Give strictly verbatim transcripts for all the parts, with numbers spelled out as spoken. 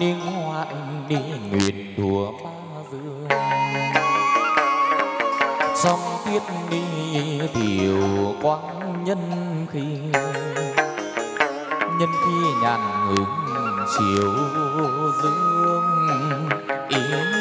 niên hoạn đi nguyện đùa ma dương sông tiết đi thiểu quang nhân khi nhân khi nhàn hứng chiều dương ý.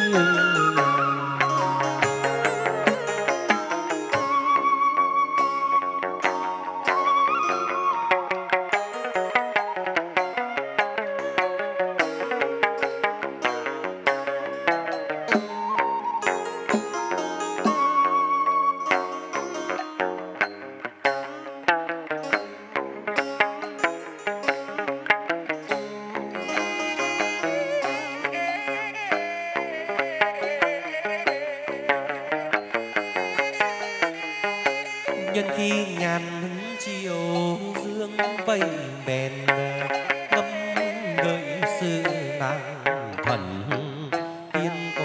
nhân khi ngàn hứng chiều dương vây bèn ngâm gợi sự nàng thần tiên có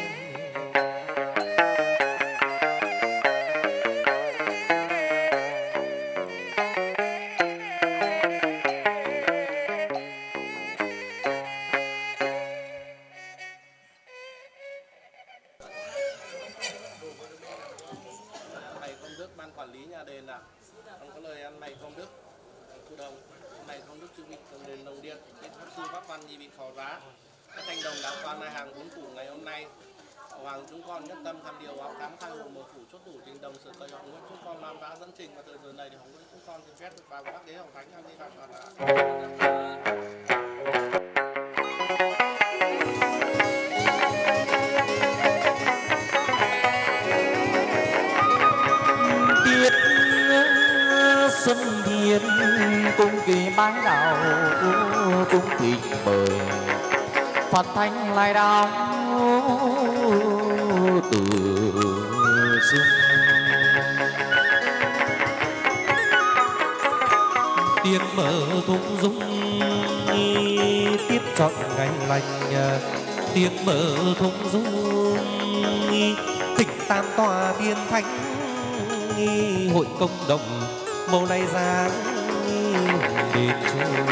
mày công đức ban quản lý nhà đền à, không có lời ăn mày công đức cụ đồng mày công đức chư vị đồng đền đồng điện biết pháp sư pháp văn nhi bị khó giá các thành đồng đã quan lai hàng bốn phủ ngày hôm nay hoàng chúng con nhất tâm tham điều áo thám khai hồ một phủ chốt thủ trình đồng sự tây họ nguyễn chúng con làm đã dẫn trình và từ giờ này thì hồng nguyễn chúng con xin phép được vào các đế hồng thánh ăn đi vào toàn xuân thiên cung kỳ mái đào cung thịnh mời Phật thanh lai đáo từ xuân tiếng mở thung dung tiếp trọn ngày lành tiếng mở thung dung thỉnh tam tòa thiên thánh hội công đồng màu này ra đền trời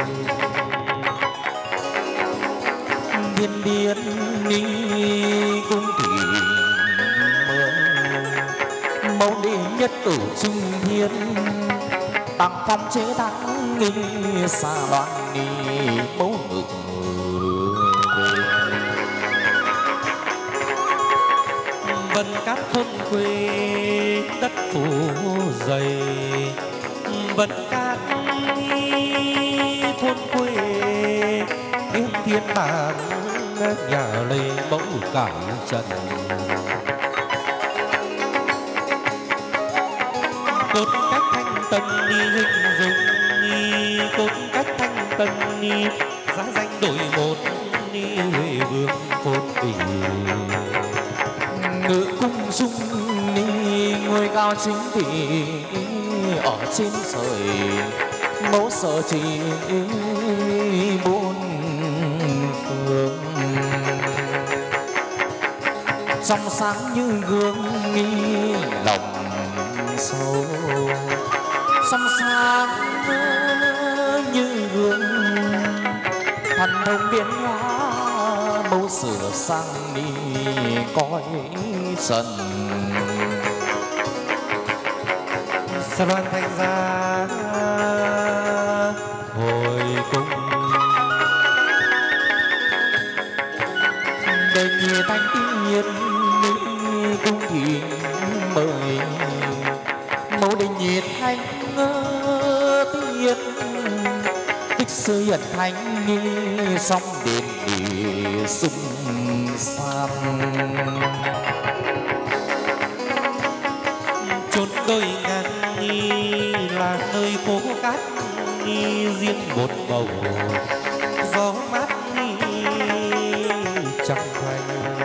biên biên ni cung thủy mơ mẫu đệ nhất tử trung thiên bằng phong chế thắng nghi xa loạn ni mẫu ngực vân cát thôn quê đất phủ dày vân cát thôn quê yên thiên bản nhà lấy mẫu cải trần cốt cách thanh tân đi hình dung đi cốt cách thanh tân đi giá danh đổi một đi huệ vương phồn tình ngự cung dung ni ngôi cao chính thị ở trên trời mẫu sở chỉ bốn phương trong sáng như gương nghi lòng sâu trong sáng như gương thần thông biến hóa mẫu sửa sang đi cõi trần sa loan thành ra hồi cung đời nhị thanh tiên cung thì mời mẫu đình nhiệt thanh tiên tích sư hiển thánh song đền địa sung san chốn đôi ngàn là nơi phố cát riêng một bầu gió mát chẳng thành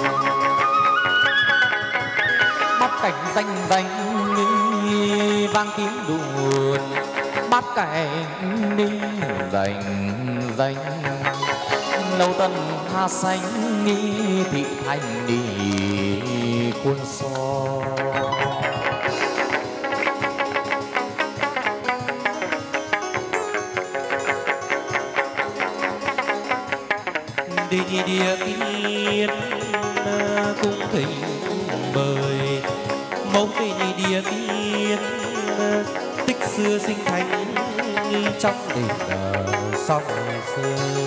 bắt cảnh danh danh vang tiếng đùn bắt cảnh đi dành danh lâu tân hà xanh thị thành đi quân so thỉnh mời mẫu cây địa tiên tích xưa sinh thành trong đền sông sơn.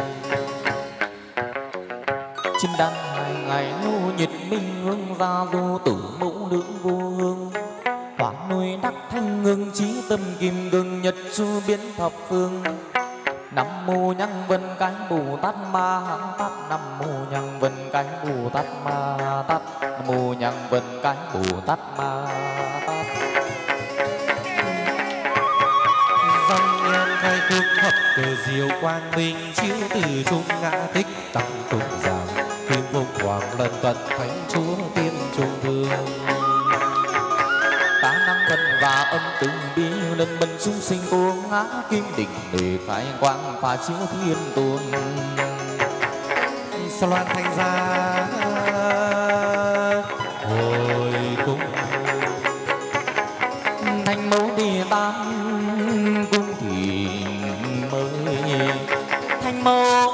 chim đang hai ngày nô nhiệt minh hương gia du tử mẫu nữ vô hương quả nuôi đắc thanh ngưng trí tâm kim ngưng nhật chu biến thập phương. Nam mô nhân vân cái Bồ Tát Ma Tát, Nam mô nhân vân cái Bồ Tát Ma Tát, Nam mô nhân vân cái Bồ Tát Ma Tát. Dòng nhan khai quốc hợp cờ diệu quang minh chiếu từ trung ngã tích tăng trung giảng kim vùng hoàng lần cận thánh chúa tiên trung vương. Cả năng thần và âm từ bi lần mình chúng sinh cô ngã kim đỉnh để khai quang và chiếu thiên tuôn. Sa loan thành ra hồi cung Thành mẫu địa tam cung thì mới thành mẫu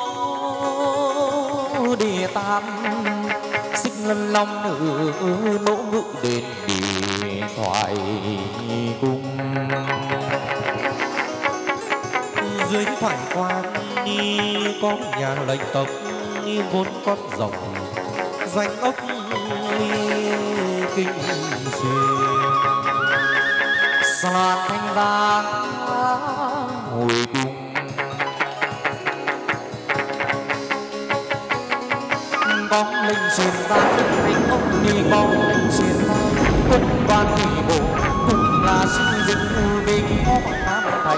địa tam sinh lần lòng nữ mẫu ngự đền địa thoại cung. dưới thoại quan ni có nhà lệnh tộc ni vốn con rồng danh ốc ni kinh xuyên. Sa loan thành ra hồi cung con linh xuyên vang anh ông đi con linh xuyên vang quân quan thủy bộ cùng là sinh dịch bình có phận nam thành.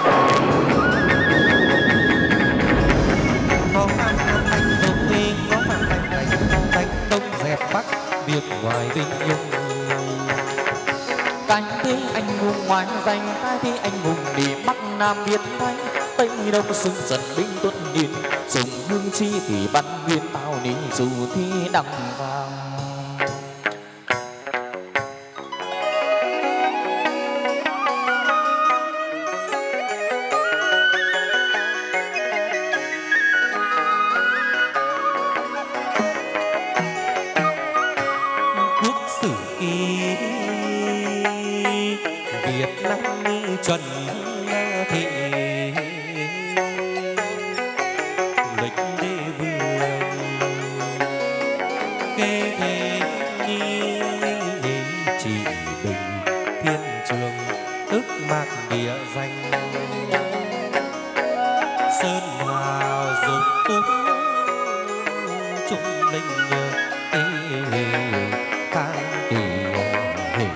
Có khăn thành thông minh có phận thành thành thành đông dẹp bắc việc ngoài vinh nhung. Cái thế anh hùng ngoài danh cái thế anh hùng đi bắc nam việt thanh tây đông xưng dần binh tuất niên dùng hương chi thì văn nguyên tao ni dù thi đăng vàng. Quốc sử ký Việt Nam chuẩn thị lịch đế vương kê thế nhi chỉ bình thiên trường tức mạc địa danh sơn hào dục túc trung linh khai kỳ hình.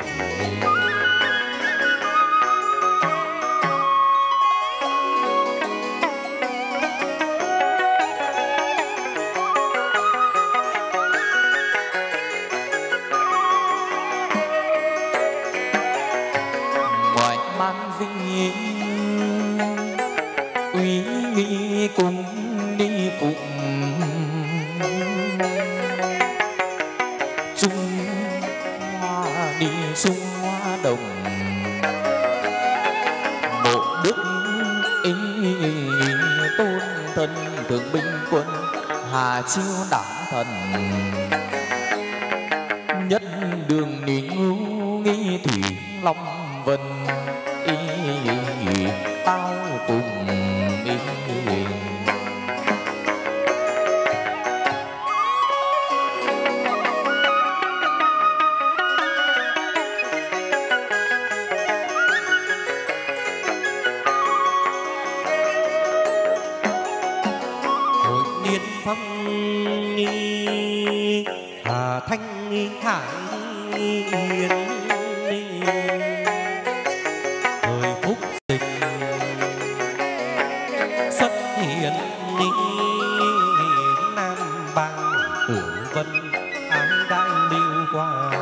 Ngoài man vinh uy nghi cùng đi phụng Trung Hoa đi Trung Hoa đồng bộ đức ý tôn thân thượng binh quân Hà Chiêu đảng thần nhất đường đi ngưu nghi thủy long vân ý, ý, ý tao cùng ý, ý. Hội niên phong nghi hà thanh nghi hải yên thời phúc dịch xuất hiện ni nam bang tử vân ái đại lưu qua.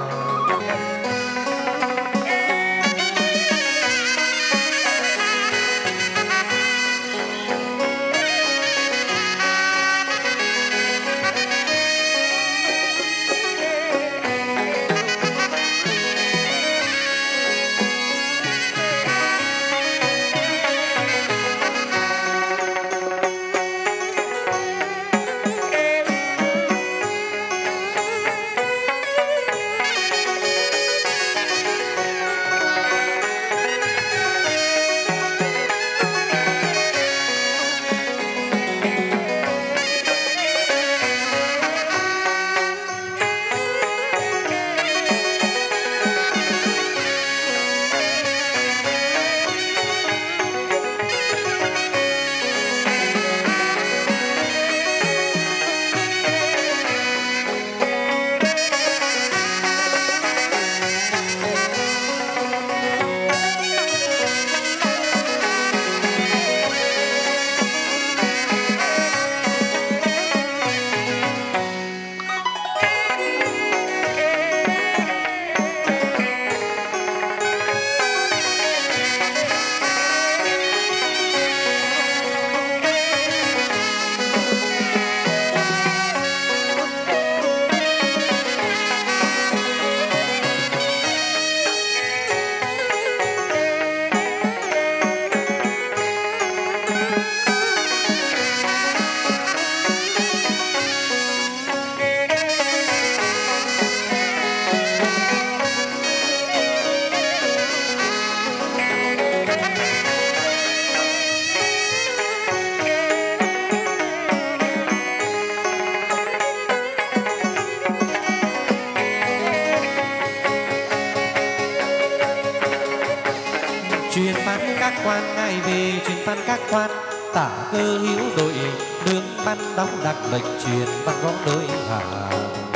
các quan ngài về truyền văn các quan tả cơ hữu đội nương ban đóng đặc lệnh truyền văn võ đôi hàng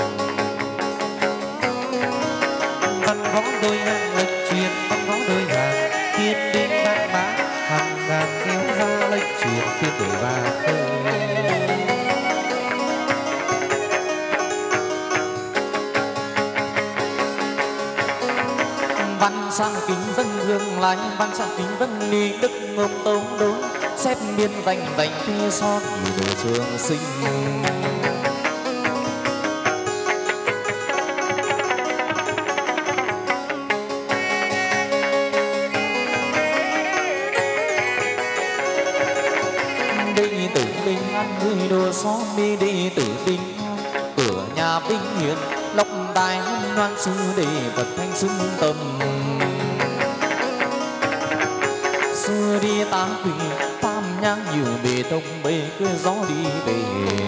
văn võ đôi hàng lệnh truyền văn võ đôi hàng thiên đinh ban bá hàng ngàn kéo ra lệnh truyền thiên đổi và khơi văn sang kính vân hương lái văn sang kính vân ni đức ngôn tấu đối xếp biên vành vành phía son đồ trường sinh đi tử bình an người đồ xóm đi đi tử bình an cửa nhà vinh hiền lộc tài hân hoan sư để vật thanh xứng tâm xưa đi tám quỷ tam nhang nhiều bề thông bề cứ gió đi về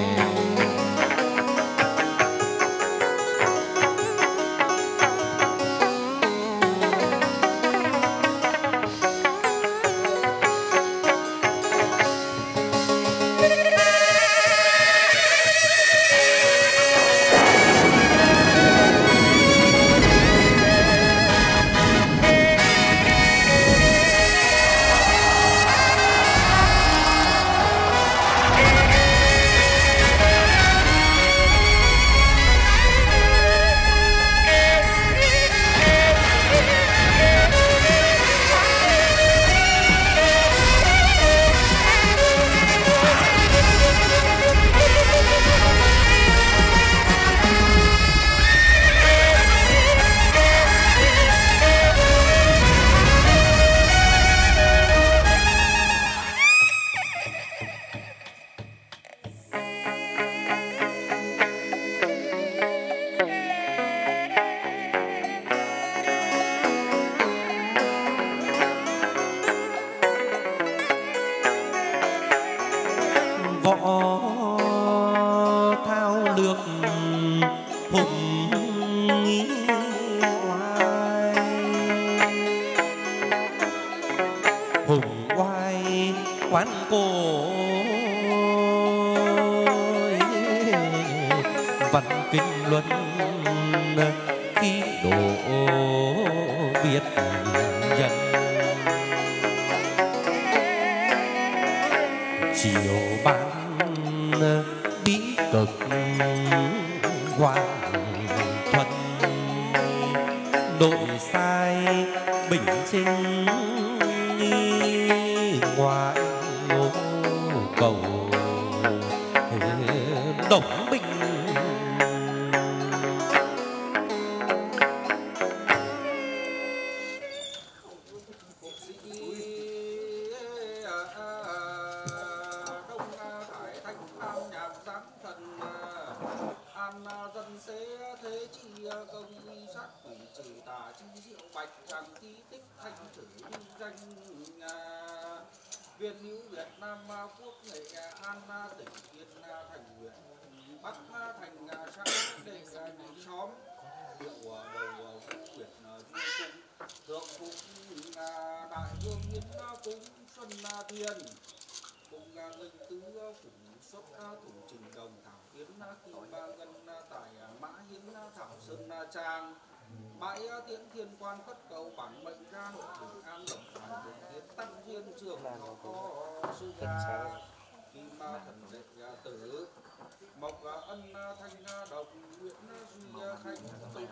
bãi tiễn thiên quan khất cầu bản mệnh ra nội bình an đồng thành đồng tiến tăng duyên trường nó có sư gia kim thần đệ tử mộc ân thanh đồng nguyễn duy khánh tùng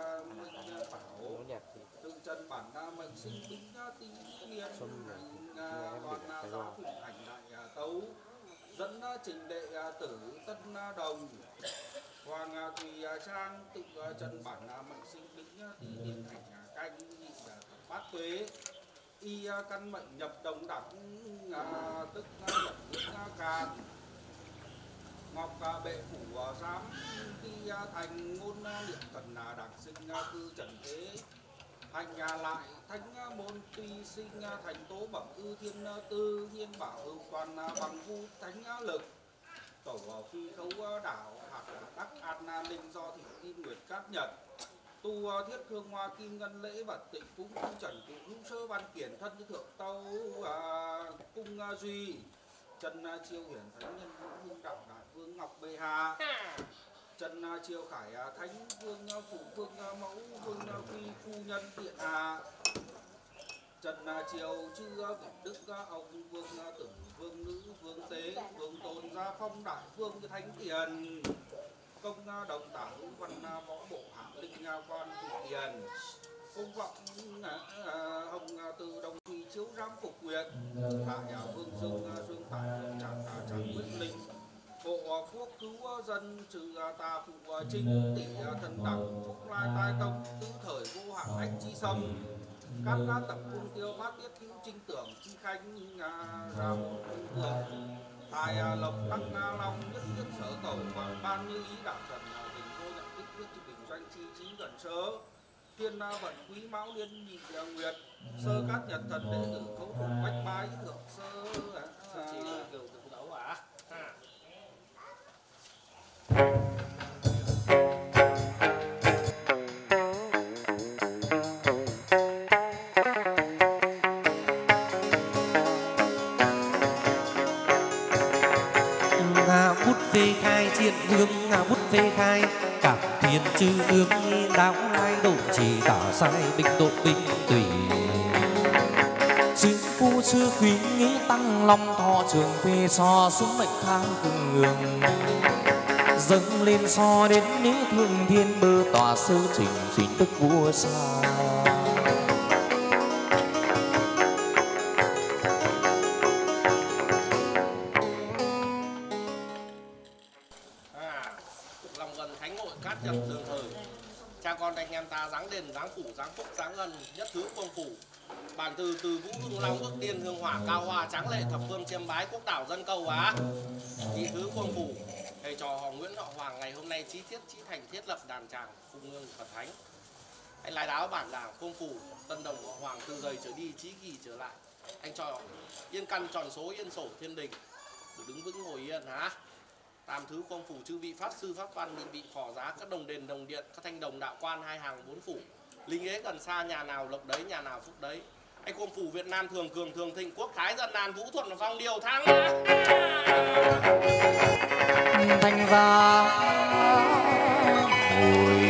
minh bảo tự trần bản mệnh sinh bính tý niên còn giáo thủy hành đại tấu dẫn trình đệ tử tân đồng Hoàng Thùy Trang tự trần bản mệnh sinh bính tý niên hành canh bát tuế y căn mệnh nhập đồng đẳng tức nhập nước càn ngọc bệ phủ giám khi thành ngôn niệm thần đảng sinh cư trần thế hành lại thánh môn tuy sinh thành tố bẩm ư thiên tư nhiên bảo hữu toàn bằng vu thánh lực tổ phi khấu đảo hạt đắc an ninh do thị kim nguyệt cát nhật tu thiết hương hoa kim ngân lễ vật tịnh cúng cung trần cụ hữu sơ văn kiển thân thượng tâu à, cung à, duy chân à, chiêu hiển thánh nhân vũ hương đạo đại vương ngọc bệ hạ chân à, chiêu khải à, thánh vương à, phụ vương à, mẫu vương à, phi phu nhân điện hạ trần à, triều chư à, đức à, ông vương à, tử vương nữ vương tế vương tôn gia phong đại vương thánh tiền công à, đồng tả hữu văn à, võ bộ hạ linh à, quan thị tiền công vọng à, à, hồng à, từ đồng thủy chiếu giám phục nguyện hạ nhà vương dương à, dương tại vương tràng à, tràng quyết linh bộ quốc cứu dân trừ à, tà phụ à, chính tỷ à, thần đẳng phúc lai tai công tứ thời vô hạn ách chi sâm các đã tập cung tiêu phát tiết cứu trinh tưởng chi khanh à, ra một cung cường tài à, lộc đắc nga long nhất nhất sở cầu và ban như ý đạo trần à, tình vô nhận tích viết chi bình doanh chi trí gần sớ thiên à, vận quý mão liên nhị à, nguyệt sơ các nhật thần đệ tử khấu phục bách bái thượng sơ à, à, chỉ là kiểu tự đấu à? À. Phê khai chiến vương bút phê khai các thiên chư ương đạo lai độ chỉ tả sai binh độ binh tùy chư phu sư quý nghĩ tăng long thọ trường phê so xuống mệnh khang cường dâng lên so đến ní thương thiên bơ tòa sư trình chính tức vua xa nhất thứ quân phủ bản từ từ vũ hưng long ước tiên hương hỏa cao hoa tráng lệ thập phương chiêm bái quốc đảo dân cầu á nhị thứ quân phủ thầy trò họ Nguyễn họ Hoàng ngày hôm nay chí thiết chí thành thiết lập đàn tràng cung ngương Phật thánh anh lái đáo bản làng quân phủ tân đồng họ Hoàng từ giày trở đi chí kỳ trở lại anh cho yên căn tròn số yên sổ thiên đình được đứng vững ngồi yên hả tam thứ quân phủ chư vị pháp sư pháp văn nhị vị phò giá các đồng đền đồng điện các thanh đồng đạo quan hai hàng bốn phủ linh ế gần xa nhà nào lộc đấy nhà nào phúc đấy anh quân phủ Việt Nam thường cường thường thịnh quốc thái dân an vũ thuận phong điều thắng thành ra ngồi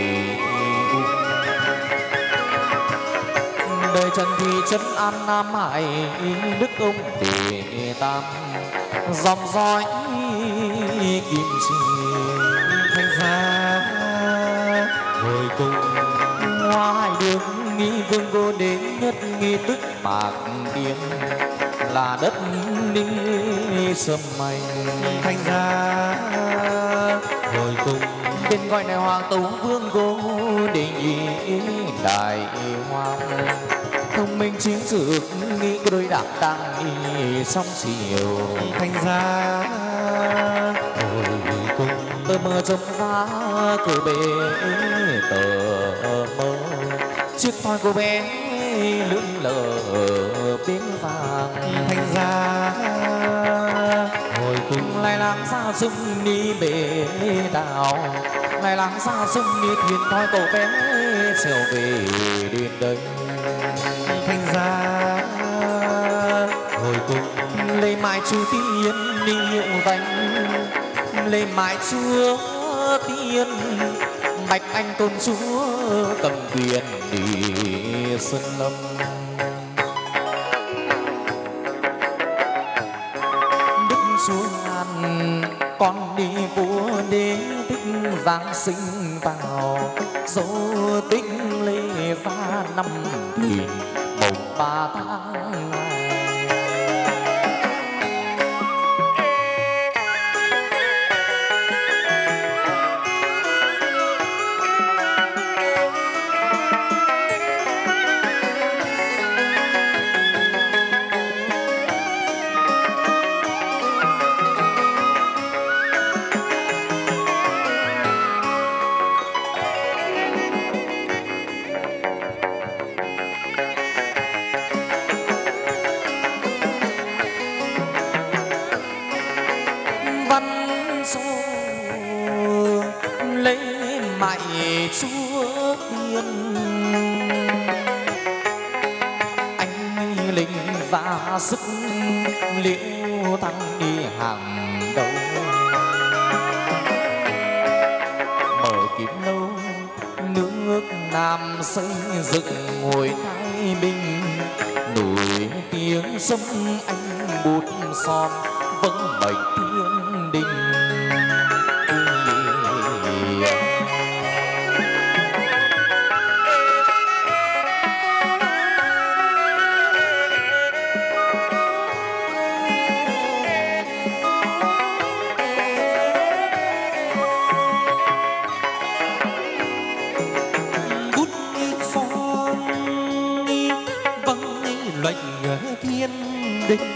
đời trần thì chân an nam hải đức ông tỷ tam dòng dõi kim chi thành ra hồi cùng hoa hai đường nghi vương cô đến nhất nghi tức bạc điên là đất ninh sâm mây thành ra hồi cùng tên gọi này hoàng tấu vương cô đình đại hoàng thông minh chiến dược nghĩ đôi đạp tăng song chiều thành ra hồi cùng tờ mơ trong phá cửa bể tờ mơ chiếc thoi cô bé lưỡng lờ bên vàng thành ra hồi cùng lại làng xa sông đi bể đào lại làng xa sông đi thuyền thoi cậu bé trở về đến đây thành ra hồi cùng lấy mãi chú tiên đi hiệu danh lấy mãi chúa tiên bạch anh tôn chúa cầm quyền đi sơn lâm đức chúa ngàn con đi vua đế tích giáng sinh vào dấu tích lê pha năm thìn mồng ba tháng này chúa tiên sức liễu thăng đi hàng đầu. Mở kiếm lâu nước Nam xây dựng ngồi thái bình, nổi tiếng sông anh bút son vững mệnh thiên đình. Thiên đình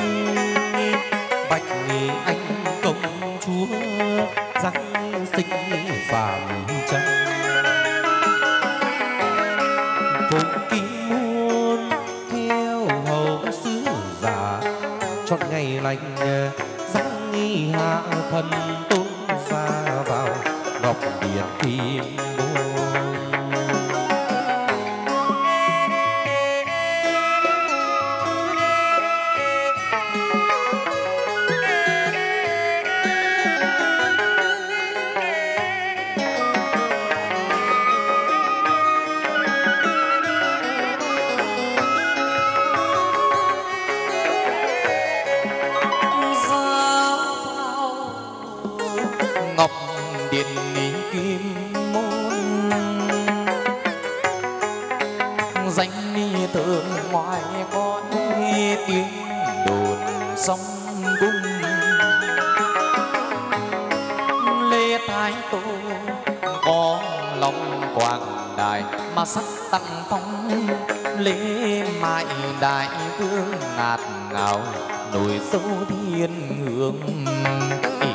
bạch anh công chúa giáng sinh phàm trần, vùng kim muôn theo hầu sứ giả chọn ngày lành giáng nghi hạ thần tôn ra vào ngọc điện kim môn. sông cung lê thái tổ có lòng quảng đại mà sắc tặng phong lễ mãi đại vương ngạt ngào nổi dấu thiên hương ý.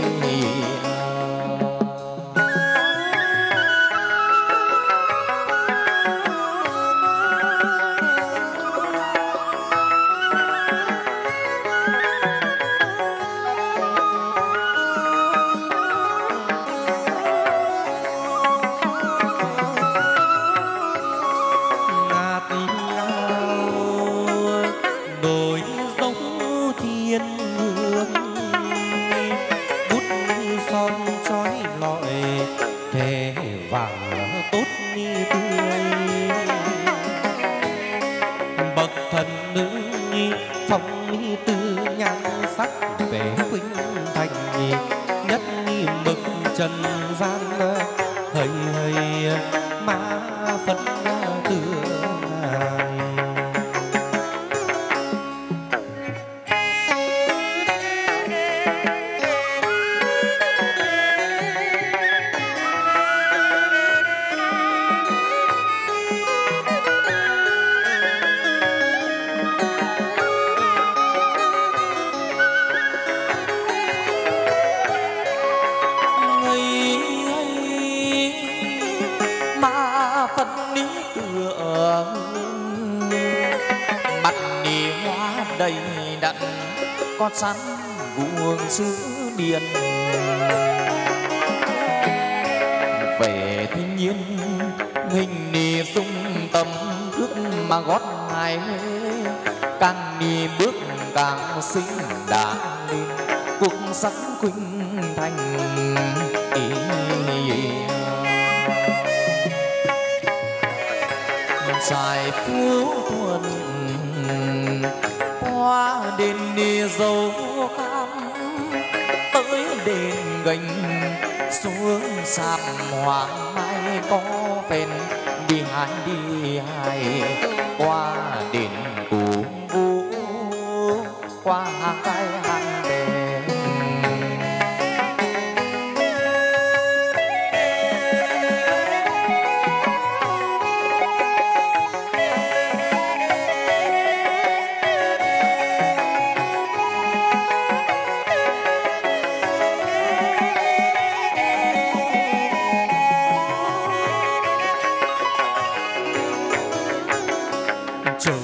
Sắn vuông sứ điền về thiên nhiên hình nì tung tâm ước mà gót hai càng đi bước càng xinh đã lên cuộc sắc khuynh thành ý. Dài phú thuần qua đền đi dấu khám tới đền gành xuống sàn hoàng mai có phèn đi hai đi hai qua đền cũ vũ qua cái hàng đèn. Trời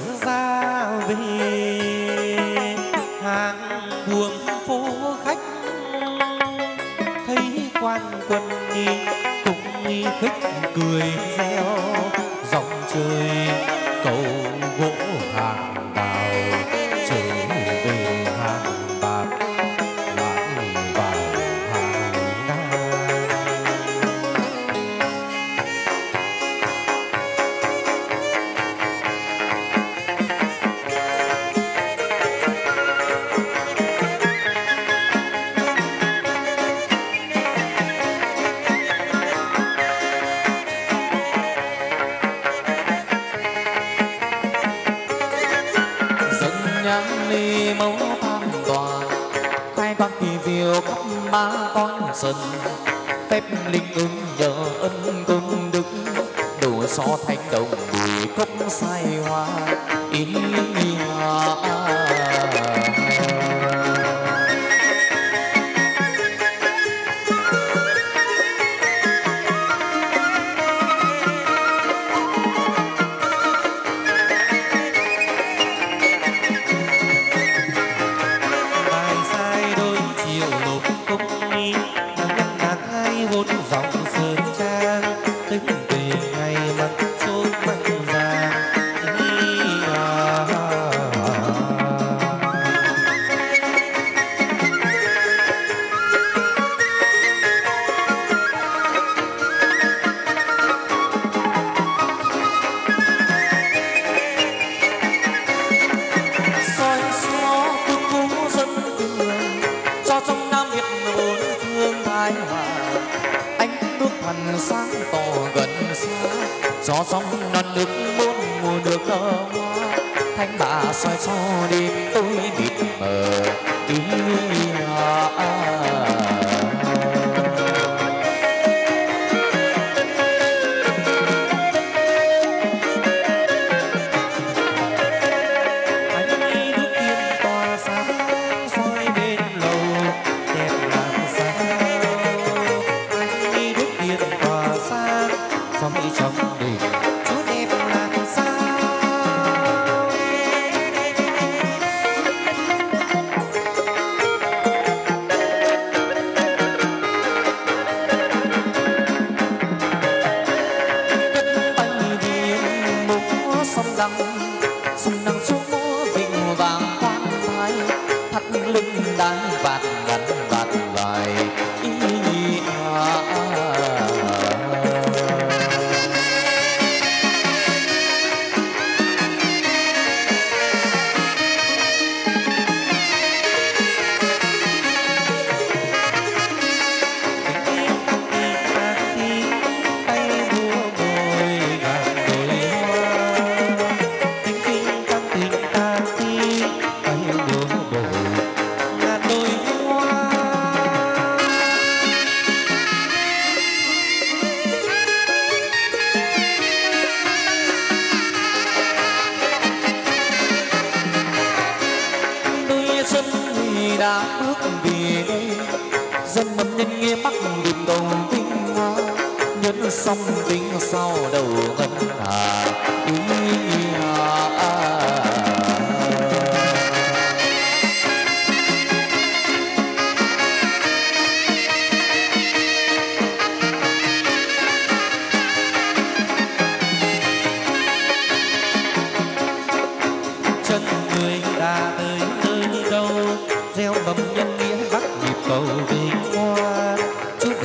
nhang ly mẫu tham tòa khai quang kỳ diệu khắp ba con sân phép linh ứng nhờ ân công đức đủ so thanh đồng bùi cốc sai hoa ý hoa. Gió sóng non nước bốn mùa được hoa thanh bà soi cho đêm tối mịt mờ ý hoa.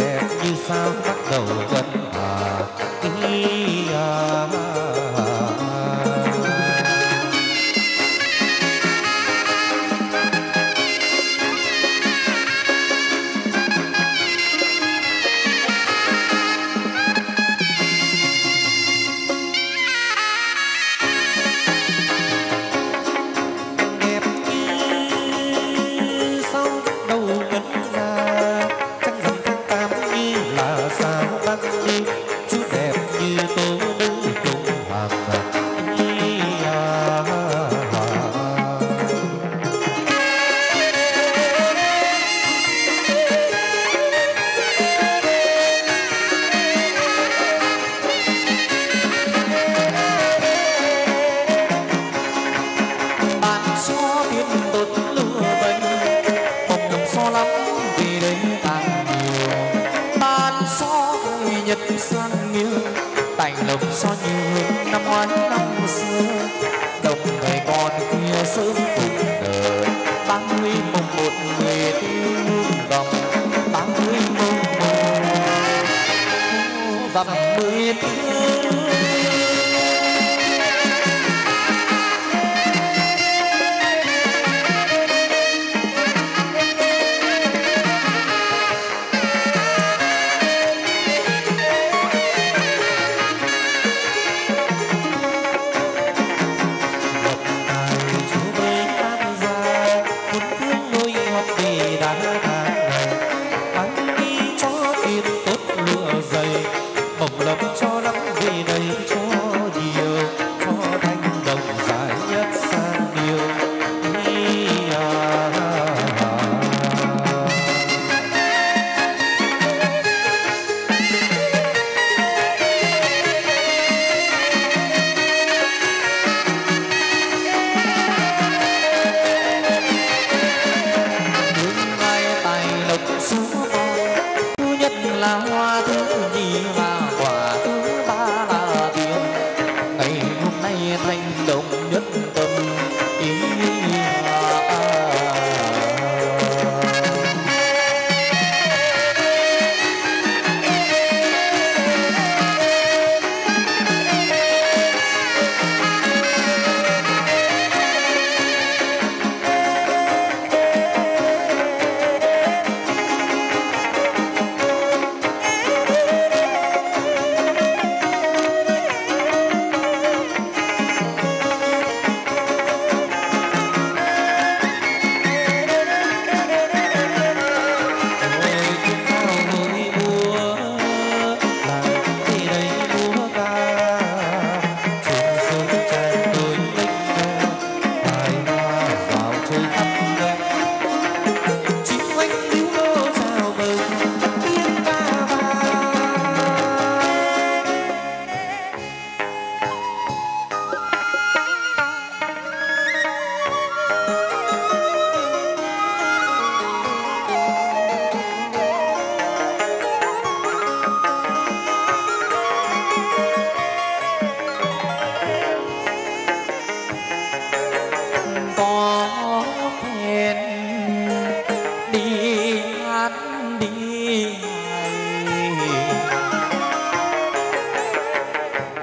sao bắt đầu vẫn à ý à.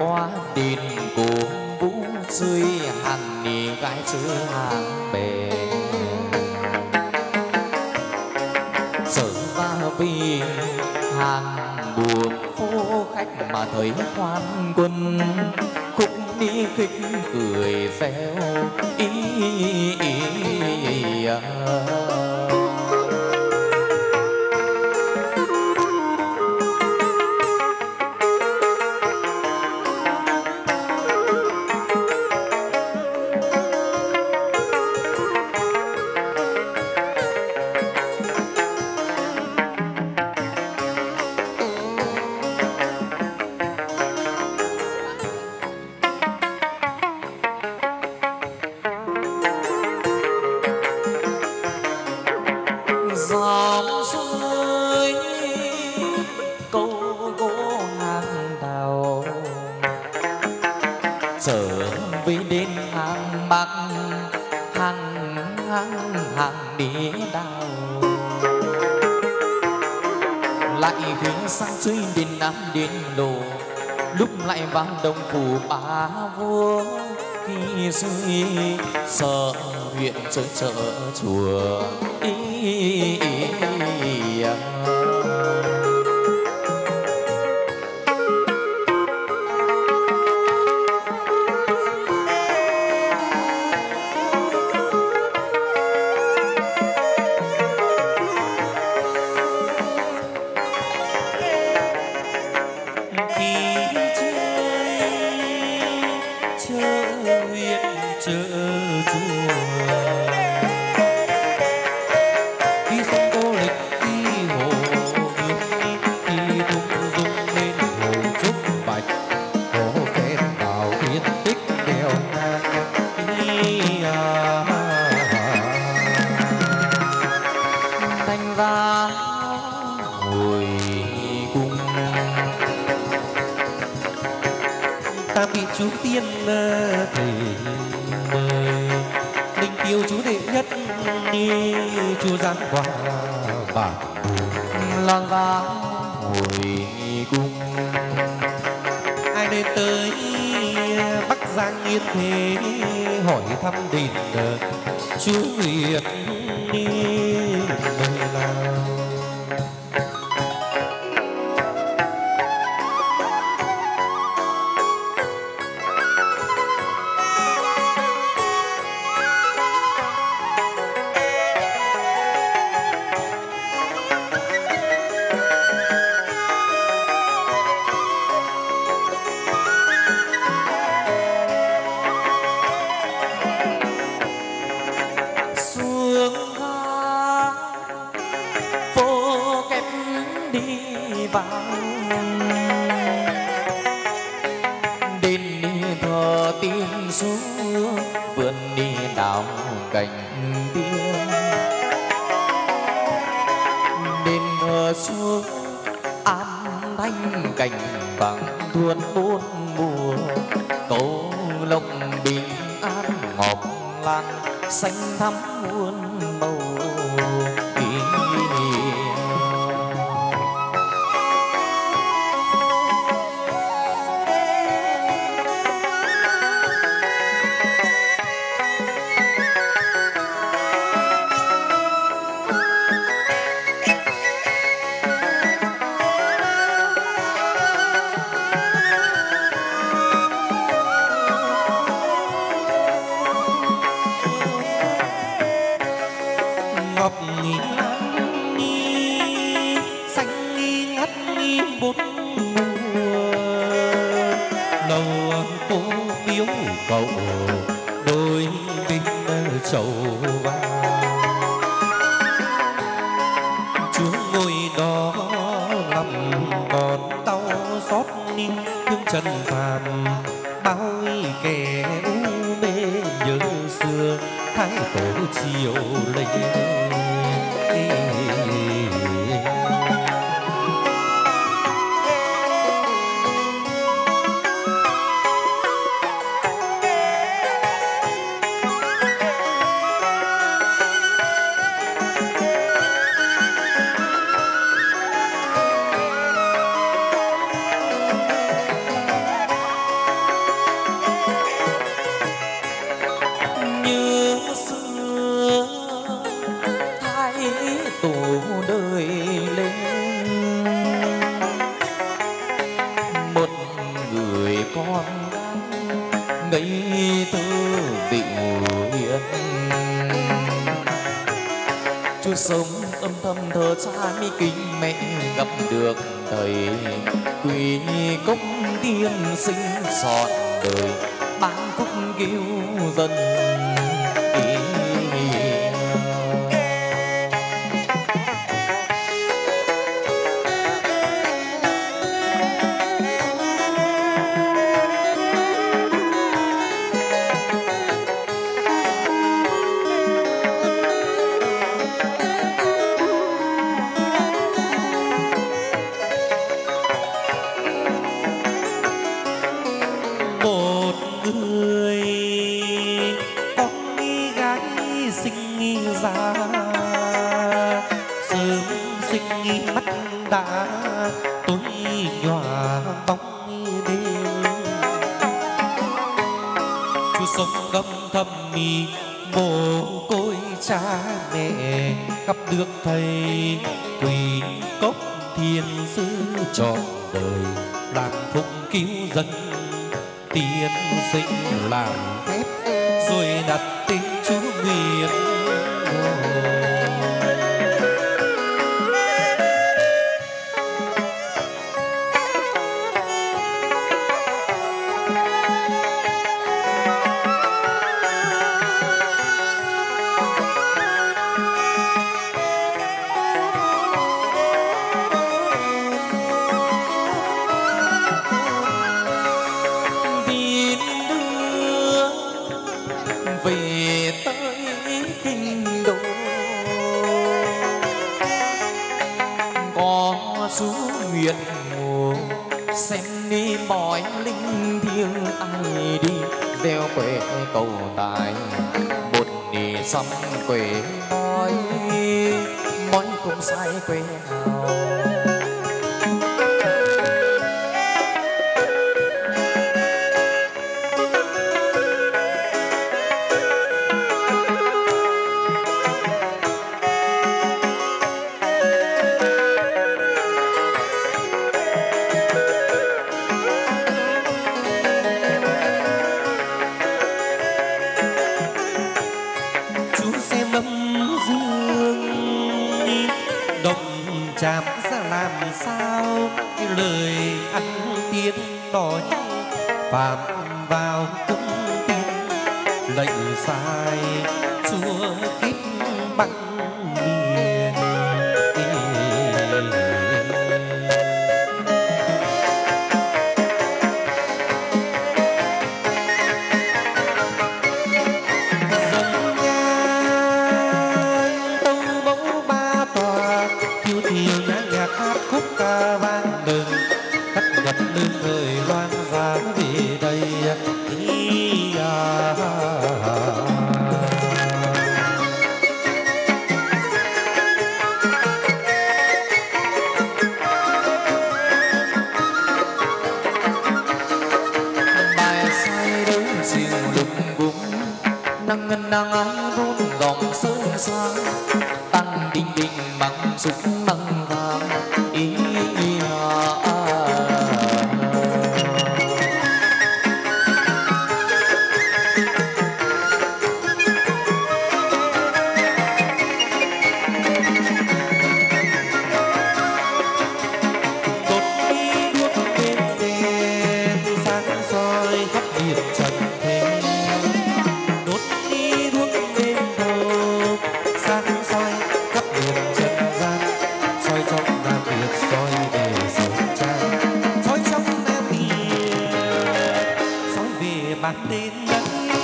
qua đền cổ vũ rơi hàng nì gái chơi hàng bè sở va vì hàng buộc phố khách mà thấy khoan quân khúc đi khích cười phèo ý, ý, ý, ý à. Dòng suối câu gỗ hàng đào trở về đến hàng bắc hàng hàng hàng đĩa đào lại khi sang suối đến nam đến đồ lúc lại vang đồng phủ ba vua khi suy sợ huyện chơi chợ chùa ý, ý, ý, à. Chú tiên thì mời Linh tiêu chú đệ nhất đi chú giáng qua bản lang vang hồi cung ai nên tới Bắc Giang Yên Thế hỏi thăm đền chú Nguyệt đi nơi nào. xanh thắm muôn màu ý. ngây thơ dịu hiền. Chúa sống âm thầm thờ cha mi kính mẹ gặp được thầy, quỳ cốc tiên sinh sọt đời ban phúc cứu dân. Gặp được thầy quỳ cốc thiên sư trọn đời làm phúc cứu dân. Tiên sinh làm phép rồi đặt tên Chúa Nguyện. Cầu tài một nỉ xăm quê nói món không sai quê nào. Phạm vào cung tiên lệnh sai Chúa kiếp bằng miền. Dòng nhang tâu mẫu ba tòa thiêu thiêu nhã nhạc hát khúc ca vang đừng cắt gặt lưng thời loan ra về đây. Ý à, bài say đơn chiều lục búng nắng ngân nắng ái vốn dòng sơn xa tăng đinh đinh bằng súng nắng vàng. Ý à, bạc đến đây.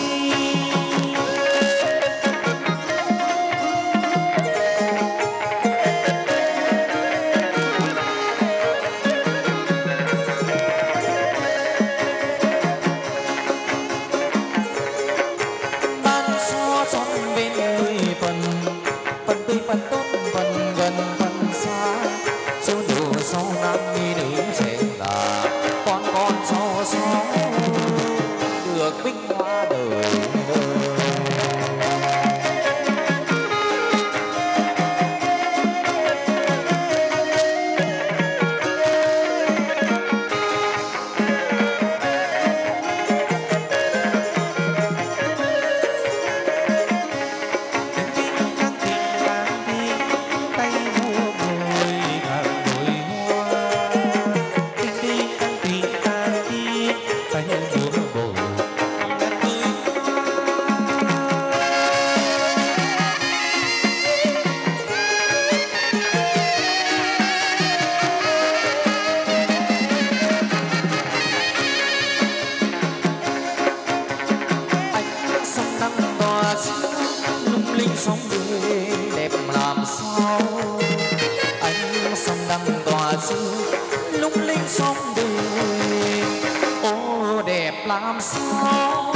ban so son bên người phần phần tươi phần tốt phần gần phần xa số đủ sau năm đi nữ sẽ là con con so so được bích hoa đời đời. sóng đê đẹp làm sao, ánh sông đang tỏa chiếu lung linh sóng đê, ô đẹp làm sao.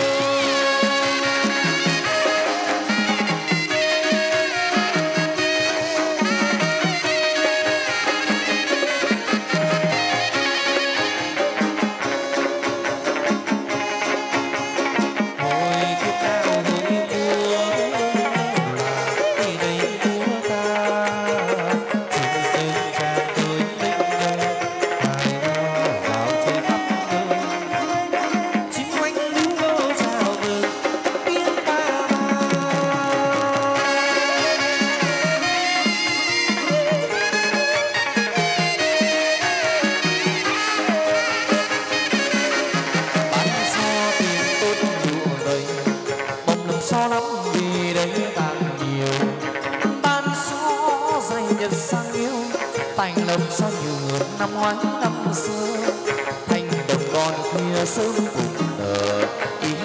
Sớm cùng đời ý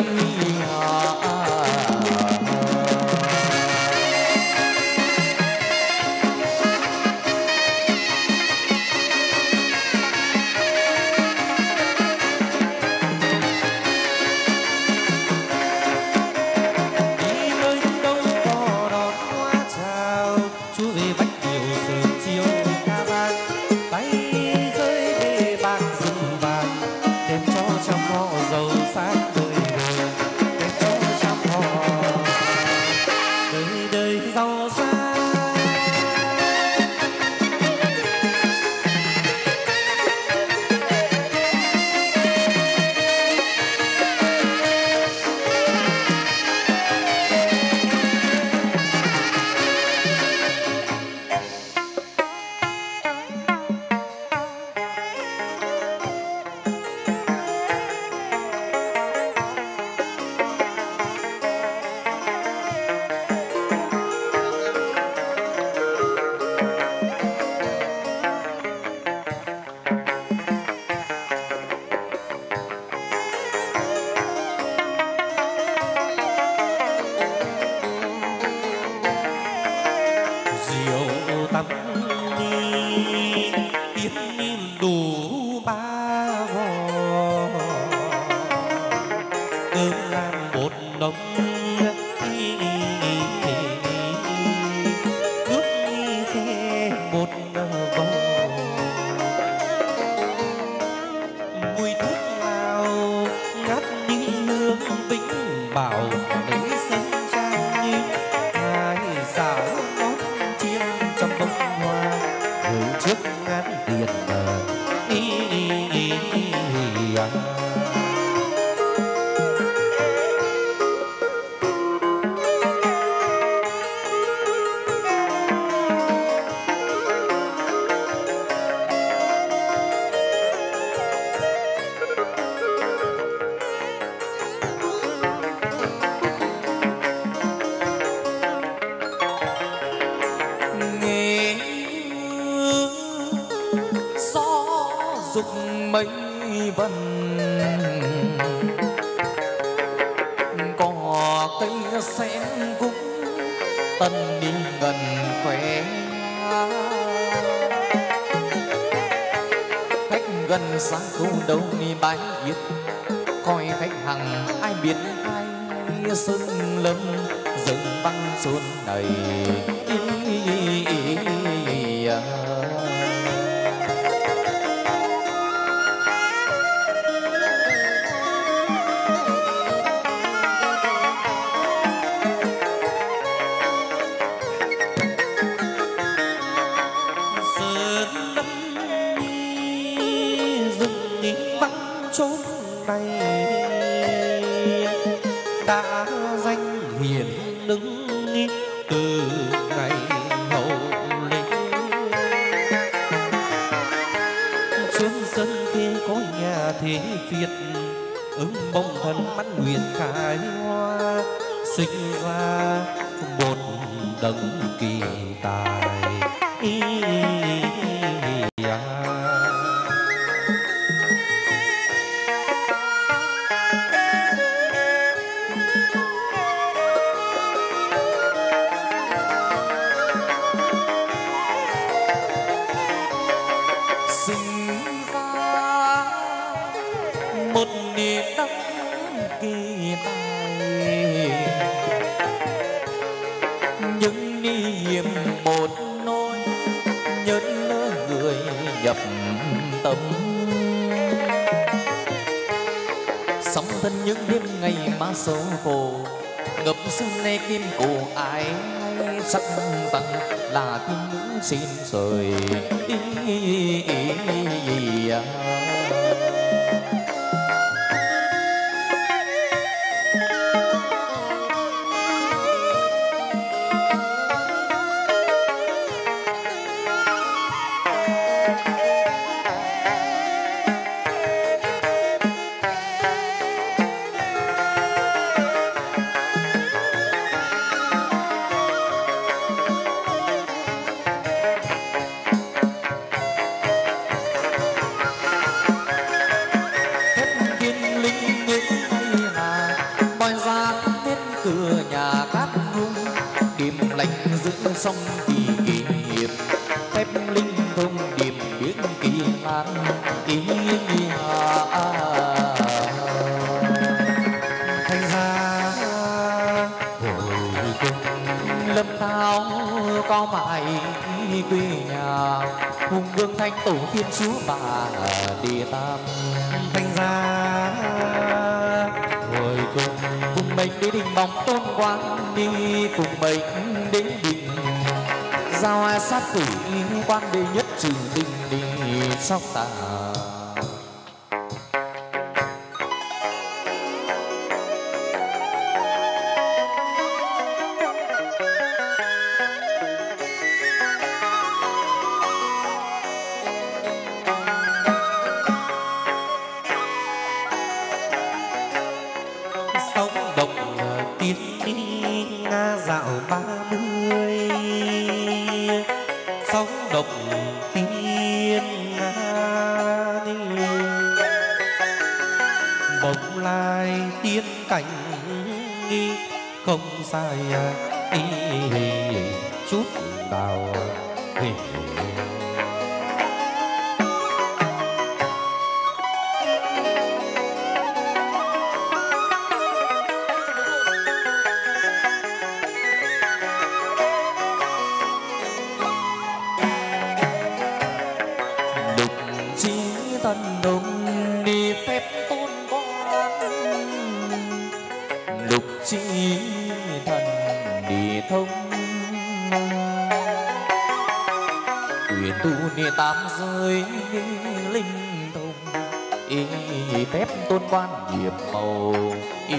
tâm. Sóng thân những đêm ngày má xấu khổ, ngập sương nay kim cổ ai hay sắc vàng là tiên nữ xin rời. Sông kỳ kỷ niệm phép linh thông điềm biết kỳ lan ý thành ra hồi cung lâm thao có mãi quê nhà hùng vương thanh tổ thiên chúa bà địa tam thành ra hồi cung cùng mình đi đình bóng tôn quang đi cùng mình đến đình giao ai sát tử quan đệ nhất trừ đình đi sóc tà. Sóng động tiến nga dạo ba mươi, sóng động tiên nga đi bỗng lai tiên cảnh nghi không sai ý chút đào hình thần đồng đi phép tôn quan lục chi thần đi thông quyền tu ni tám giới linh thông ý phép tôn quan nhiệm màu ý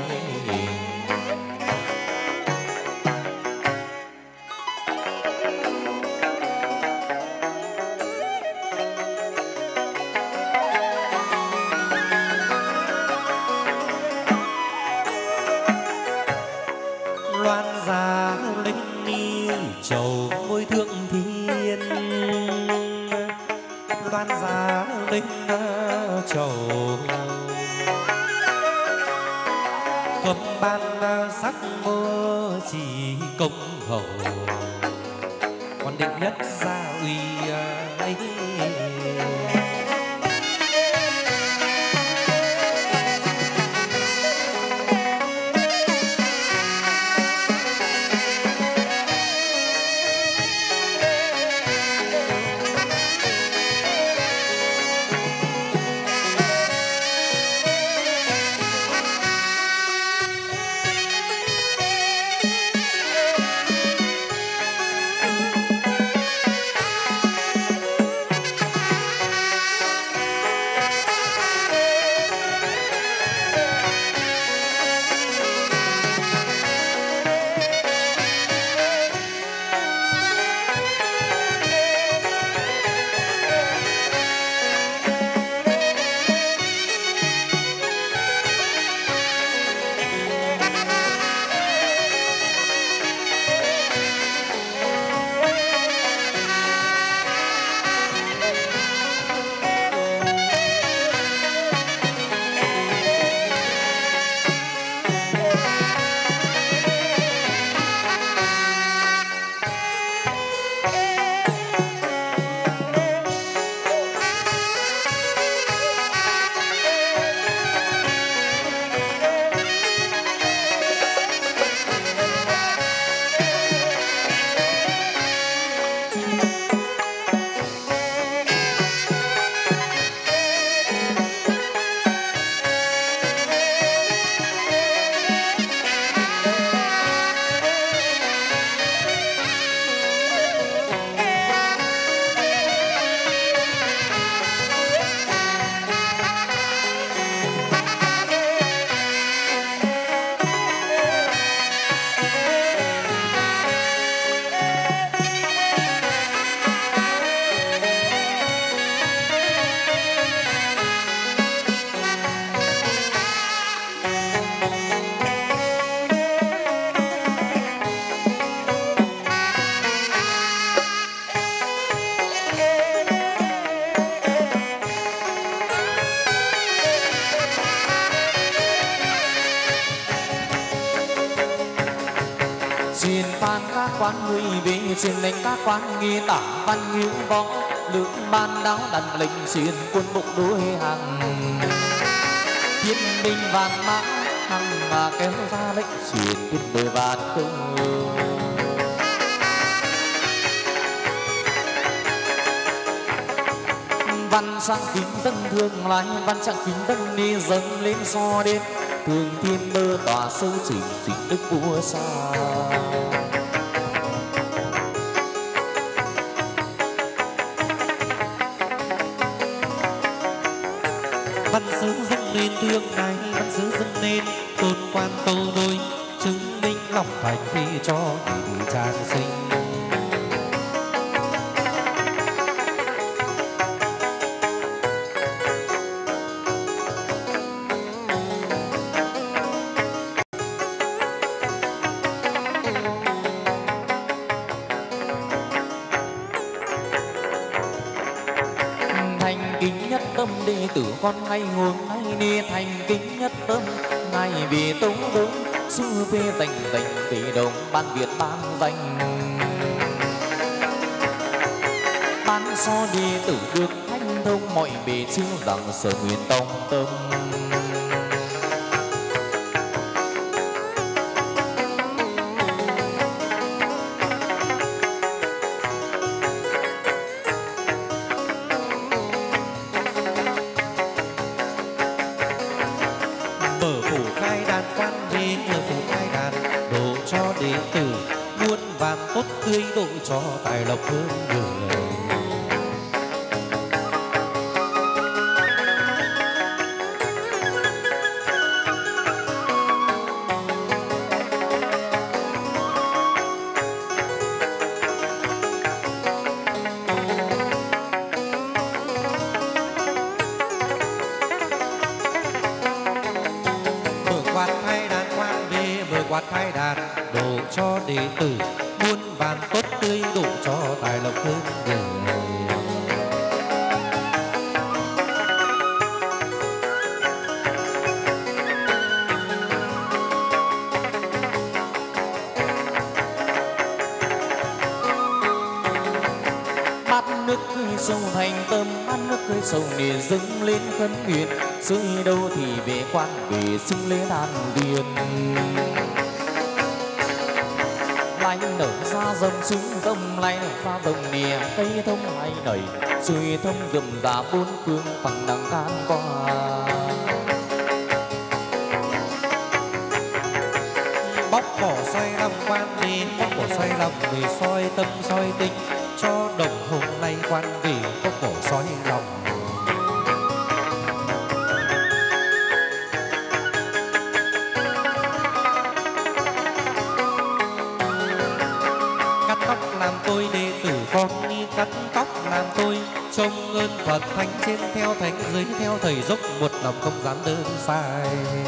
loan giá linh ni chầu môi thượng thiên, loan giá linh chầu cầm ban sắc mơ chỉ công hậu quan định nhất gia uy ấy. Xin phan các quan người về xin lệnh các quan nghi tả văn nghiêu võ lực ban đáo đặt lệnh xin quân bộ đối hàng thiên binh vạn mã hằng mà kéo ra lệnh xin quân mười vạn công văn sang kính dân thương lại văn sang kính dân đi dâng lên so đến thường thiên bơ tòa sâu chỉnh chỉnh đức vua xa văn sứ dâng lên thương này văn sứ dâng lên tôn quan tâu đôi chứng minh lòng thành phi cho nhị trang sinh. tâm đệ tử con ngay hôm nay đi thành kính nhất tâm ngày vì tống đống sư phê dành dành tỷ đồng ban Việt ban danh ban so đệ tử được thanh thông mọi bề chiếu rằng sở nguyện tông tâm tươi độ cho tài lộc hương người. Mở quạt khai đàn quan về, mở quạt khai đàn độ cho đệ tử muôn vàn tốt tươi đủ cho tài lộc hương người. Bát nước cười sâu thành tâm, bát nước cười sâu để dâng lên khấn nguyện, dưới đâu thì về quan về xưng lên an viên. Lánh nở ra dầm xuống dâm lay nở ra dầm nè cây thông hay nảy xuôi thông dầm giá bốn phương bằng đằng can qua bóc bỏ xoay năm quan đi bóc bỏ xoay năm vì soi tâm soi tinh cho đồng hôm nay quan vì bóc bỏ soi lòng. Tôi đệ tử con đi cắt tóc làm tôi trông ơn Phật thánh trên theo thánh dưới theo thầy dốc một lòng không dám đơn sai.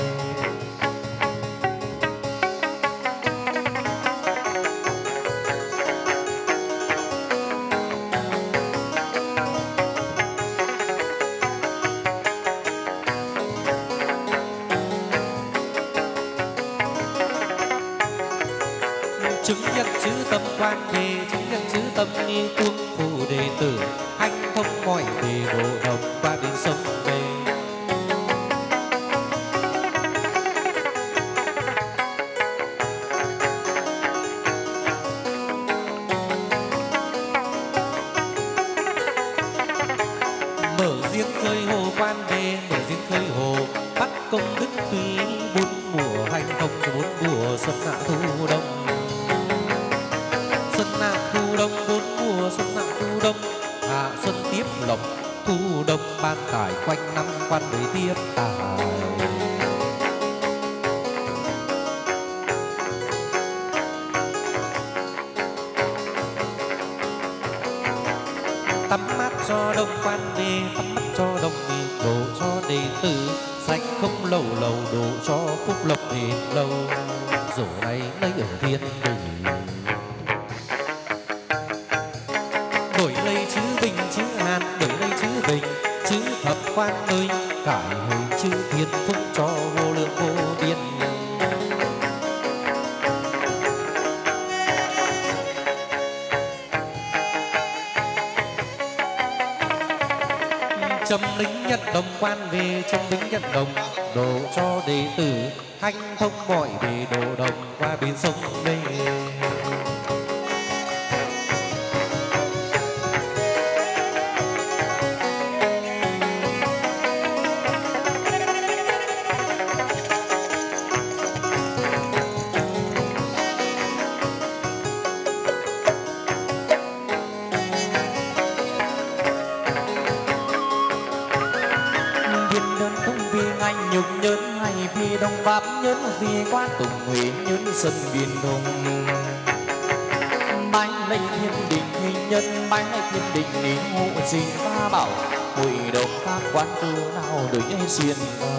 Chứng nhận chữ tâm quan về chứng nhận chữ tâm ni tuông phù đệ tử hanh thông mọi về độ đồng qua bên sông về. Mở giếng khơi hồ quan về mở giếng khơi hồ bắt công đức túy bốn mùa hanh thông bốn mùa xuân hạ thu đông. Xuân hạ thu đông bốn mùa xuân hạ thu đông hạ xuân tiếp lộc thu đông ban tài quanh năm quan để tiếp tài. Tắm mát cho đông quan đi tắm mát cho đông đi độ cho đệ tử sạch không lâu lâu độ cho phúc lộc bền lâu rồi này lấy ở thiên đình. Đổi lấy chữ bình chữ hàn đổi lấy chữ bình chữ thập quan ơi cải hồi chữ thiên phúc cho vô lượng vô biên. châm lính nhất đồng quan về châm lính nhất đồng đổ cho đệ tử hanh thông mọi về đổ đồng qua bên sông đây. nhục nhớn hay vì đồng bát nhớn vì quan tùng huế nhớn sân biên đông bánh lấy thiên đình hình nhân bánh lấy thiên đình nín hộ sinh ta bảo hội đồng các quan tư nào đời xiên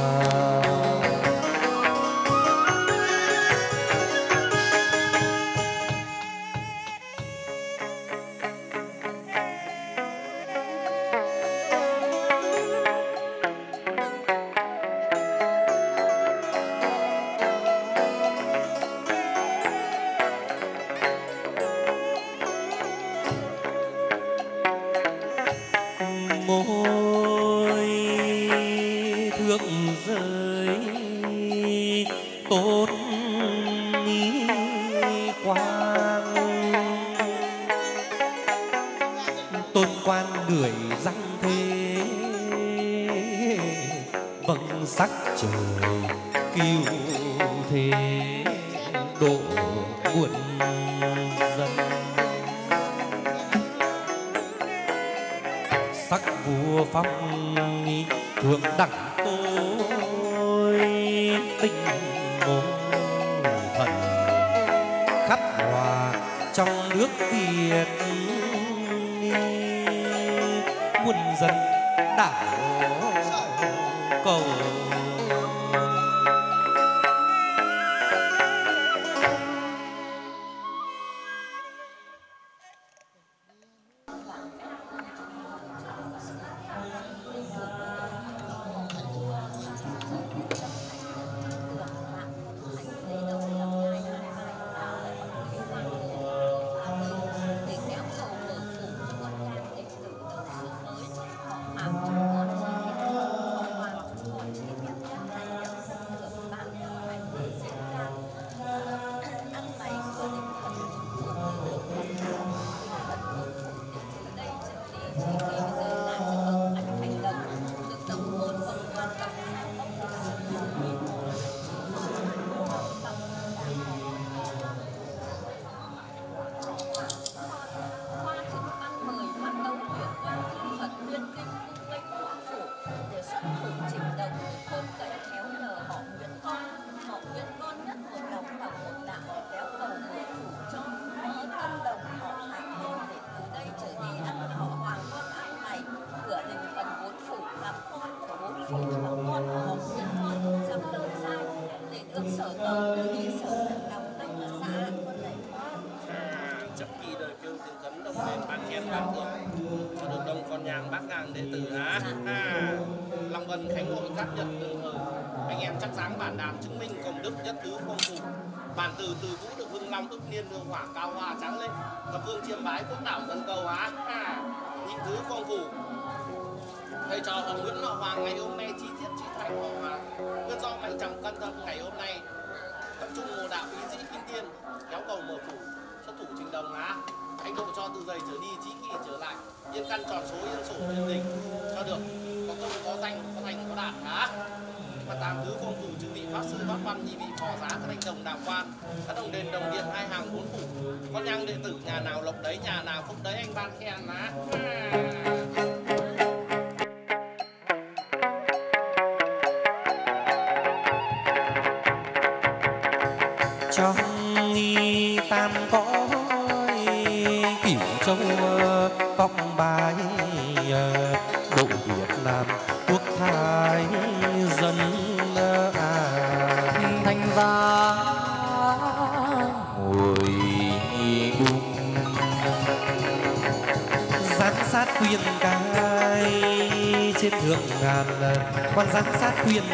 quan giám sát khuyên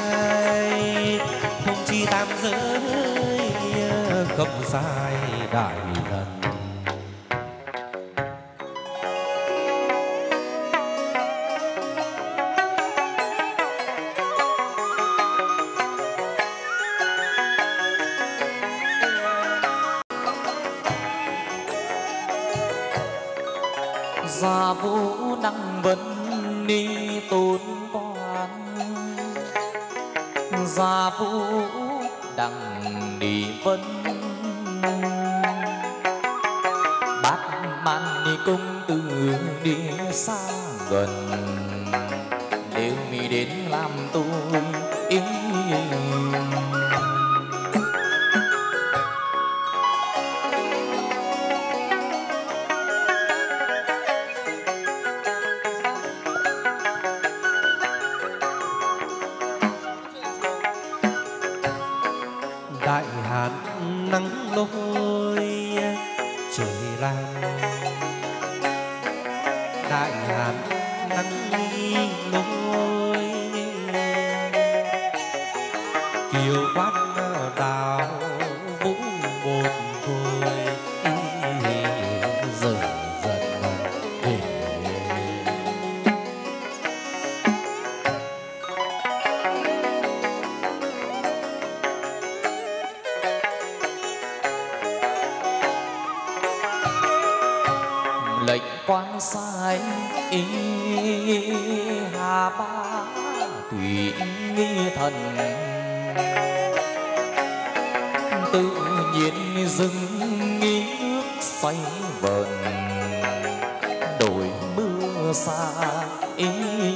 cai không chi tam giới không sai đại thần. Gia vũ đăng vấn ni tôn quan, Gia vũ đăng đi vấn bát man ni công tử đi xa gần, nếu mi đến làm tôi ý. Đại Hán nắng lôi trời lan, Đại Hán nắng lôi kiều quát đào vũ một thôi giờ dần về. Lệnh quan sai ý hà ba thủy thần, tự nhiên dừng nghi nước xoay vần, đổi mưa xa ý.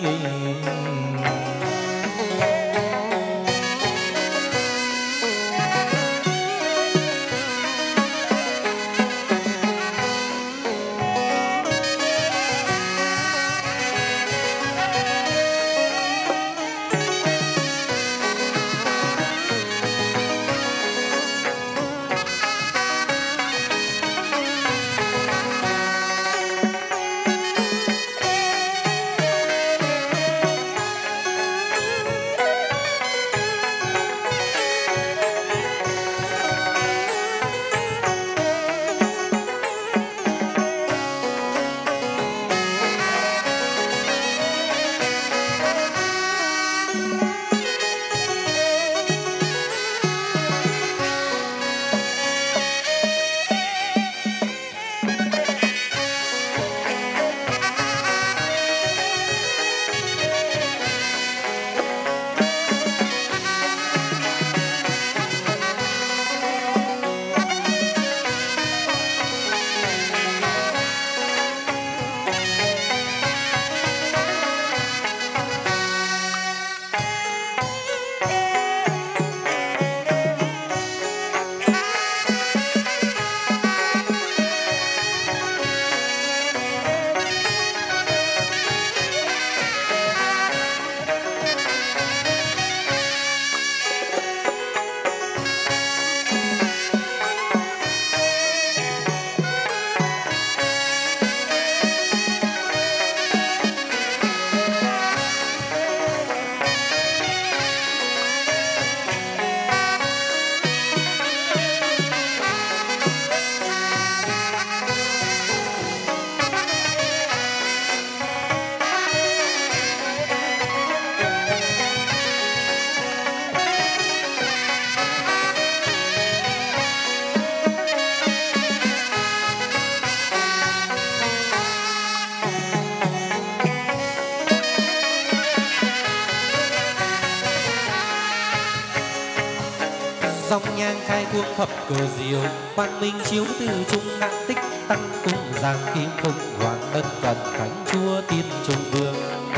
dòng nhang khai cuông phập cờ diều, quang minh chiếu từ trung ngạn tích tăng cung giang kim phụng hoàng ân cần khánh chúa tiên trung vương.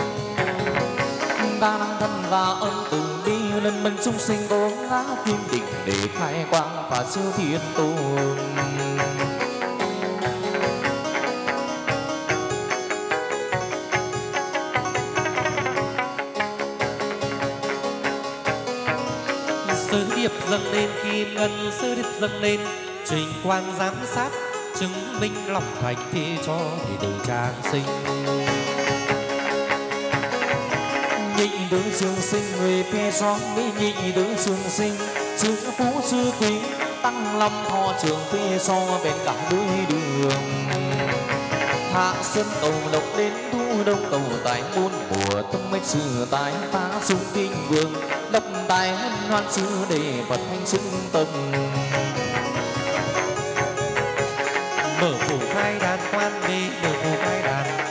Ta năng thân và ân từ bi lên mình chúng sinh cố ngã kim định để khai quang và siêu thiên tôn. Sứ điệp dâng lên kim ngân, sứ điệp dâng lên trình quan giám sát, chứng minh lòng thành thế cho thì đời trang sinh. Nhị tứ trường sinh người phe xóm mỹ nhị tứ trường sinh, sư phú sư quý tăng lâm thọ trường phe so bên cả đôi đường. Hạ xuân cầu lộc đến thu đông cầu tài muôn mùa, tâm mấy sự tái phá sung kinh vương, lập tài hân hoan sư để Phật hành xưng tâm. Mở phủ khai đàn quan mê, mở phủ khai đàn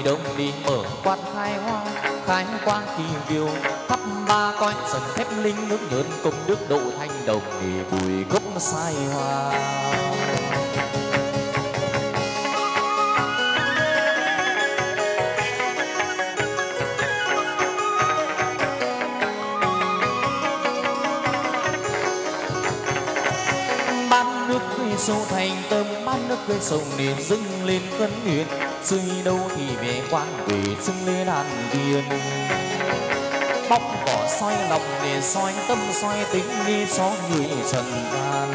đông đi mở quan khai hoa, khai quang kỳ viêu khắp ba cõi dần phép linh nước nhớn công đức độ thanh đồng để bùi gốc sai hoa. Ban nước cười sâu thành tâm, ban nước cười sâu nên dâng lên cân nguyện, dưới đâu thì về quan về dâng lên đàn viên. Bóc vỏ soi lòng để soi tâm soi tính đi xó người trần gian.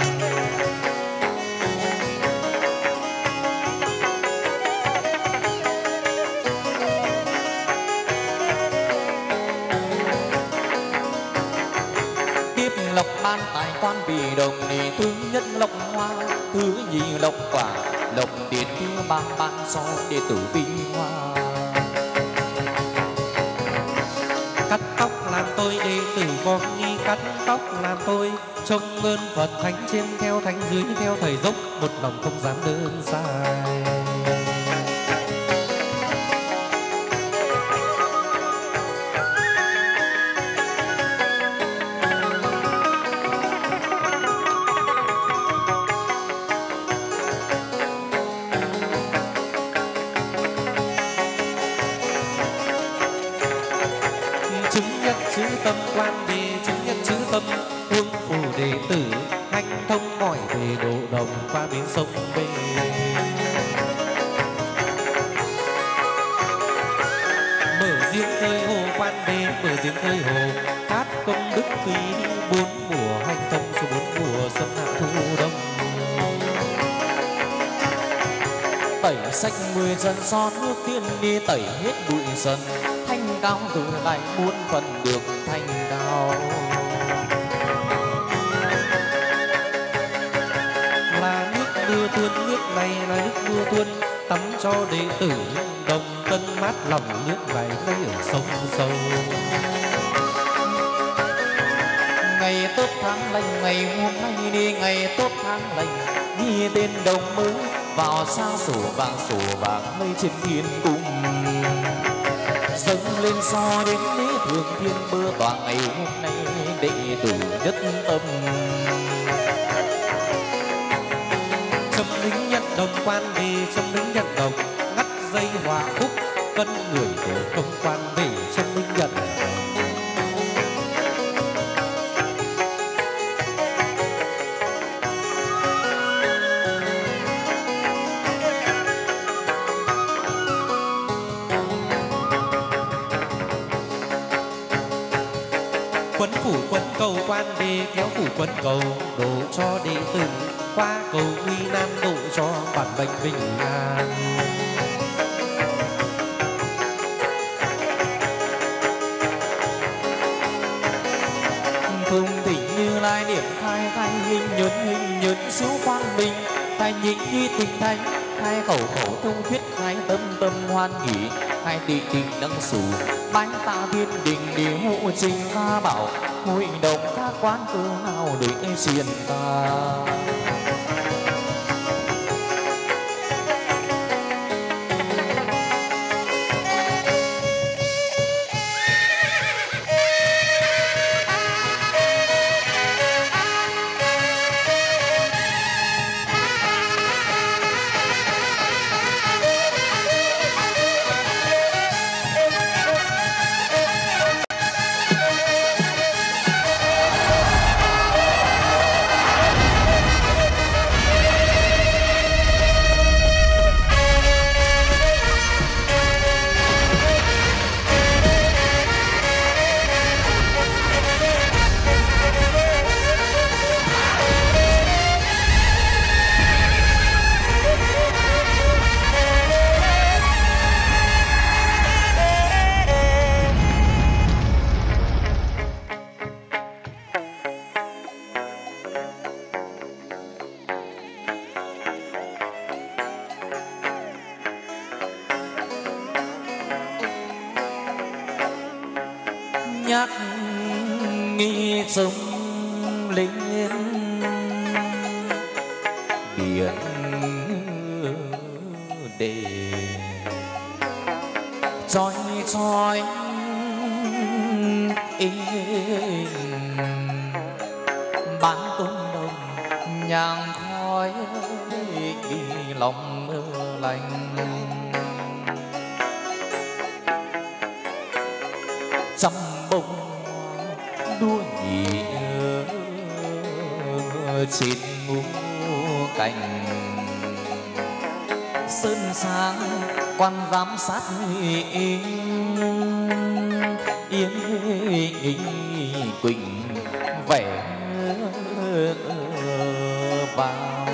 Tiếp lộc ban tài quan vì đồng này, thứ nhất lộc hoa, thứ nhì lộc quả, lộc tiền thứ ba ban cho đệ tử vinh hoa. Cắt tóc làm tôi đệ tử con nghi, cắt tóc làm tôi trông ơn Phật thánh, trên theo thánh dưới theo thầy dốc, một lòng không dám đơn sai. Tâm quan đi chứng nhân chữ tâm, hương phù đệ tử hành thông mỏi về độ đồng qua bến sông về. Mở giếng khơi hồ quan đê, mở giếng khơi hồ phát công đức quý, bốn mùa hành thông cho bốn mùa xuân hạ thu đông. Tẩy sạch mười dần son nước tiên đi, tẩy hết bụi dần thanh cao, từ lại muôn phần được thanh cao. Là nước mưa tuôn, nước này là nước mưa tuôn, tắm cho đệ tử đồng tân mát lòng, nước này ngay ở sông sâu. Ngày tốt tháng lành, ngày hôm nay đi ngày tốt tháng lành, ghi tên đồng mới vào sang sổ vàng, sổ vàng mây trên thiên cung. Dâng lên so đến lễ thường thiên bơ tỏa, ngày hôm nay đệ tử nhất tâm. Châm lính nhận đồng quan về, châm lính nhận đồng ngắt dây hòa phúc, cân người tổ công quan về, châm lính nhận đồng. Quấn phủ quấn cầu quan về, kéo phủ quấn cầu đổ cho đệ tử, qua cầu nguy nan độ cho bản mệnh bình an. Phương thỉnh Như Lai niệm khai khai, hình nhớn hình nhớn xứ quang minh, khai nhị nhi tình thánh, khai khẩu khẩu thông thuyết, khai tâm tâm hoan hỷ, khai tị tị nâng sủ, bánh tạ thiên đình đi hộ trình pha bảo, hội đồng các quán cơ nào để xiên ta. nhắc nghi sông lên biển đề chói chói bán tôm đồng nhang khói đi lòng lành. Trăm bông đua nhị trên ngũ cành, sơn sáng quan giám sát Yên Quỳnh vẻ vàng.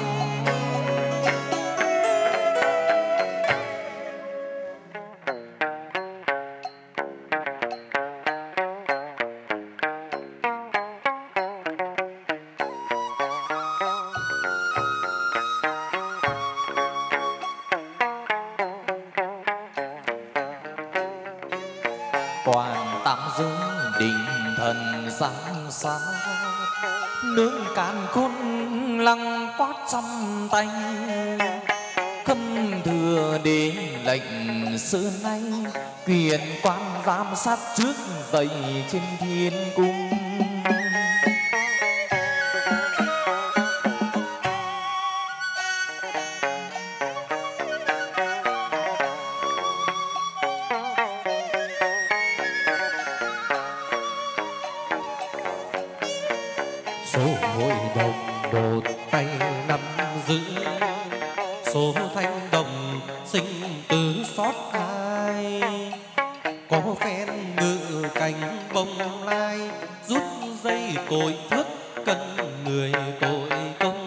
Quan tạm giữ đình thần giang sát, nương càn khôn lăng quát trăm tay, khâm thừa đế lệnh xưa nay, quyền quan giám sát trước dậy trên thiên cung. Số hội đồng một tay nắm giữ, số thanh đồng sinh tử xót ai. Có phen ngự cành bông lai, rút dây tội phước cân người tội công.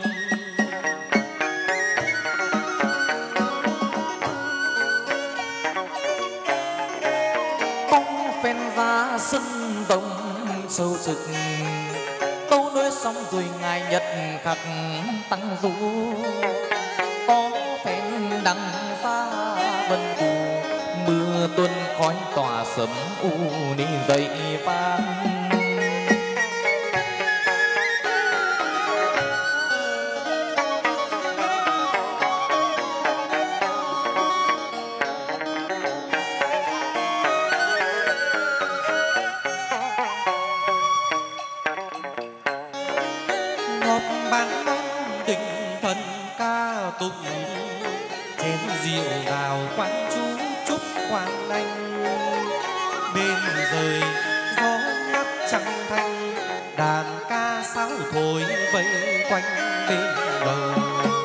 Có phen ra sân rồng sâu trực, xong rồi ngài nhật khắc tăng du. Có phen đăng pha vân cù, mưa tuôn khói tỏa sấm u đi dậy vang. Chén rượu đào quán chú chúc quan anh, bên rời gió ngắt trăng thanh, đàn ca sáo thổi vây quanh bên đầu.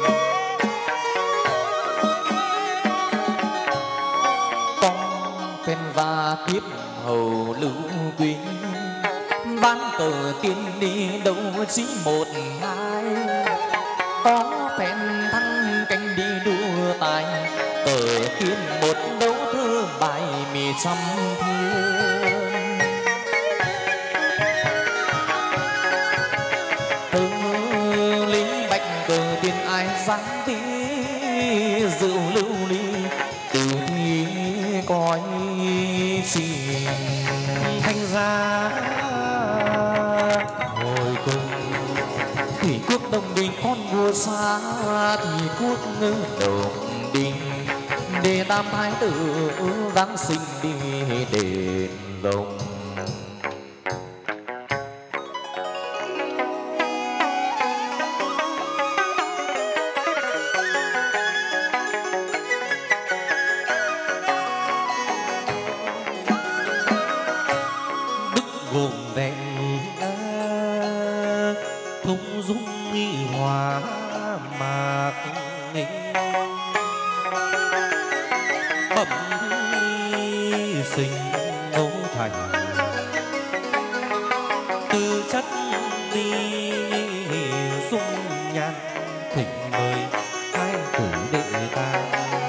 Con phen va tiếp hầu lưu quý, ván cờ tiên đi đâu chỉ một hai. Có phen thăng canh đi đua tài, cờ tiên một đấu thơ bài mì trăm thương. Từ lý bạch cờ tiên ai dám tí, rượu lưu ly từ thi coi gì. Thành ra hồi cùng thủy quốc Đông Đình con vua xa, thì quốc ngư Đồng Đình để tam thái tử giáng sinh đi đền rồng. đức gồm vẹn thung dung nghi hòa mạc nghinh, bẩm sinh ngũ thành tư chất đi dung nhan, thỉnh mời hai tử đệ ta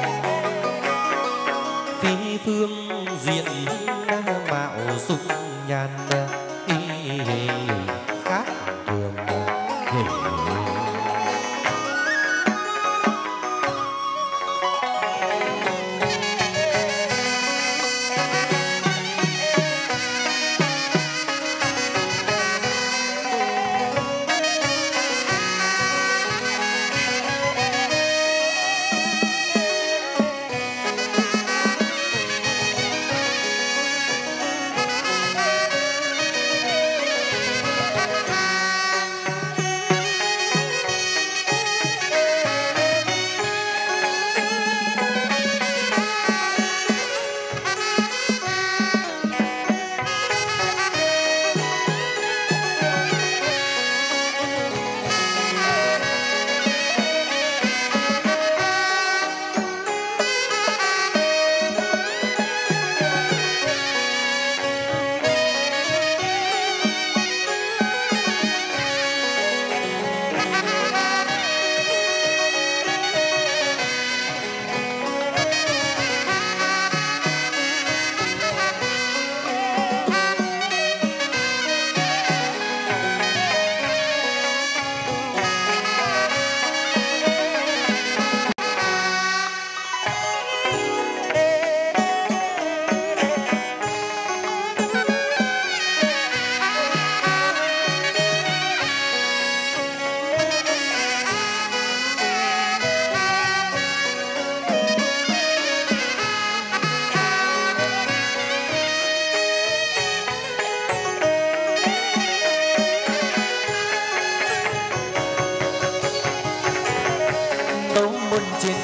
phi phương diện mạo dung nhan y khác thường hề.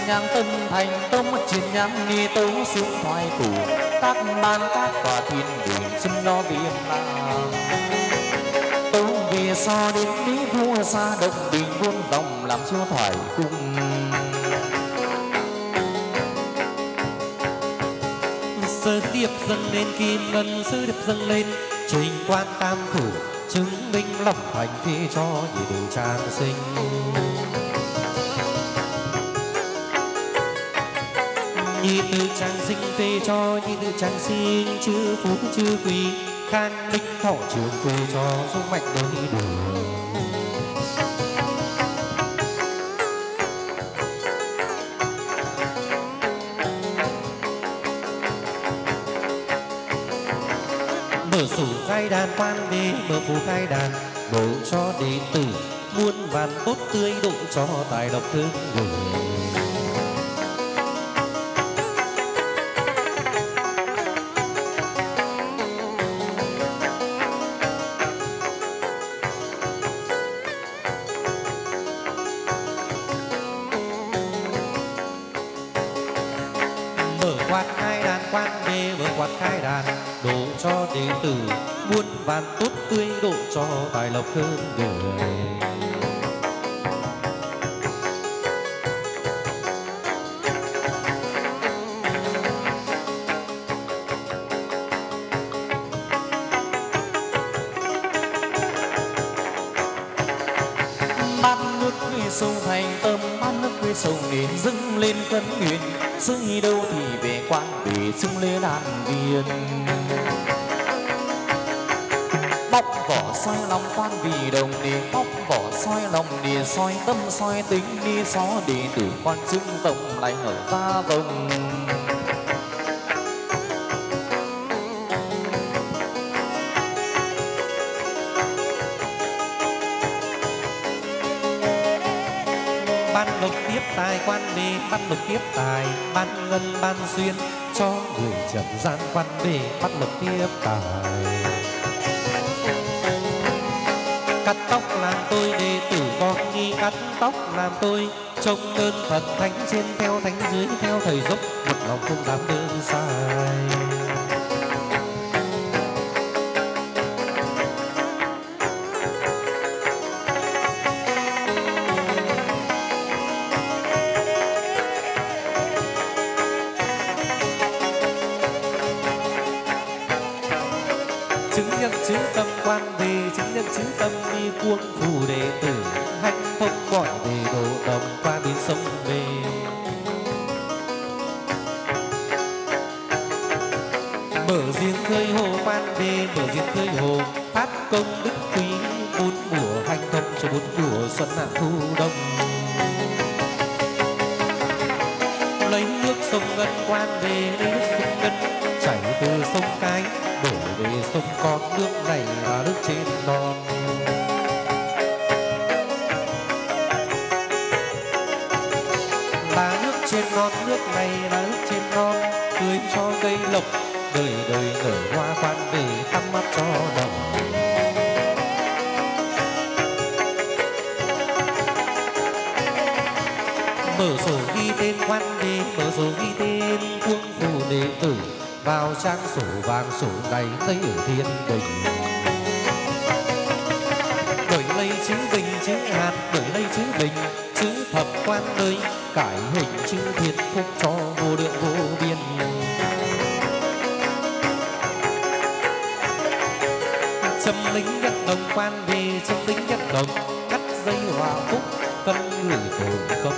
nhang tân thành tông chiến nhang ni tấu xuống thoại phủ các ban các tòa thiên đình xin lo viêm làng tấu vì so đến lý vua xa động bình vuông vòng làm cho thoại cung sơ tiếp dâng lên kim ngân sơ điệp dâng lên trình quan tam thủ chứng minh lòng thành phi cho nhị tử trang sinh nhị tử trang sinh phê cho nhị tử trang sinh chư phú chư quý khang minh thọ trường phê cho dung mạnh đôi đường mở sủ khai đàn quan đế mở phù khai đàn độ cho đệ tử muôn vàn tốt tươi độ cho tài độc thương người quạt khai đàn quan đế mở quạt khai đàn độ cho đệ tử muôn vàn tốt tươi độ cho tài lộc hơn người bát nước quy sông thành tâm bát nước quy sông nên dâng lên cấn nguyện dâng đâu thì về quan để xung lên đàn viên bóc vỏ soi lòng quan vì đồng để bóc vỏ soi lòng để soi tâm soi tính đi xó để tử quan xưng tổng lại ở ra vòng ban lộc tiếp tài quan bề ban lộc tiếp tài ban ngân ban xuyên cho người trần gian quan bề ban lộc tiếp tài cắt tóc làm tôi đệ tử con nghi cắt tóc làm tôi trông ơn Phật thánh trên theo thánh dưới theo thầy dốc một lòng không dám đơn sai chứng nhận chữ tâm quan về chứng nhận chữ tâm đi cuông phù đệ tử hạnh thông gọi về độ đồng qua bên sông về mở giếng khơi hồ quan về mở giếng khơi hồ phát công đức quý bốn mùa hạnh thông cho bốn mùa xuân hạ thu đông lấy nước sông Ngân quan về lấy nước sông Ngân chảy từ sông Cái đổ về sông Con nước này là nước trên non là nước trên non nước này là nước trên non tưới cho cây lộc đời đời nở hoa quan về tắm mắt cho đồng mở sổ ghi tên quan đề mở sổ ghi tên quân phù đệ tử vào trang sổ vàng sổ này tây ở thiên đình đổi lấy chữ bình chữ hạt đổi lấy chữ bình chữ thập quan nơi cải hình chữ thiên phúc cho vô lượng vô biên châm lính nhất đồng quan về châm lính nhất đồng cắt dây hòa phúc cân người tồn công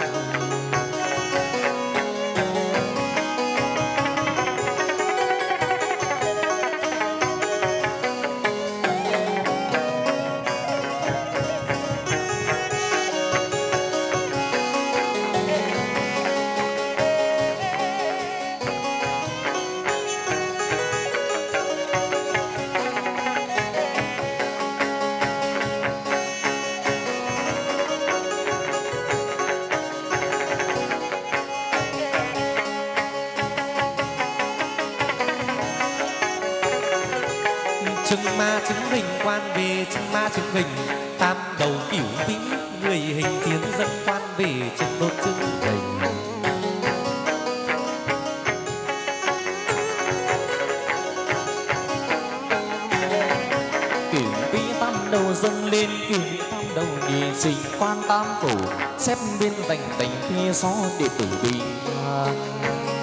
chứng ma chứng hình quan về chứng ma chứng hình tam đầu cửu vĩ người hình tiếng dân quan về chứng đốt chứng hình đầu dâng lên kim tam đầu nhị trình quan tam phủ xếp bên vành vành phía gió đệ tử bình an.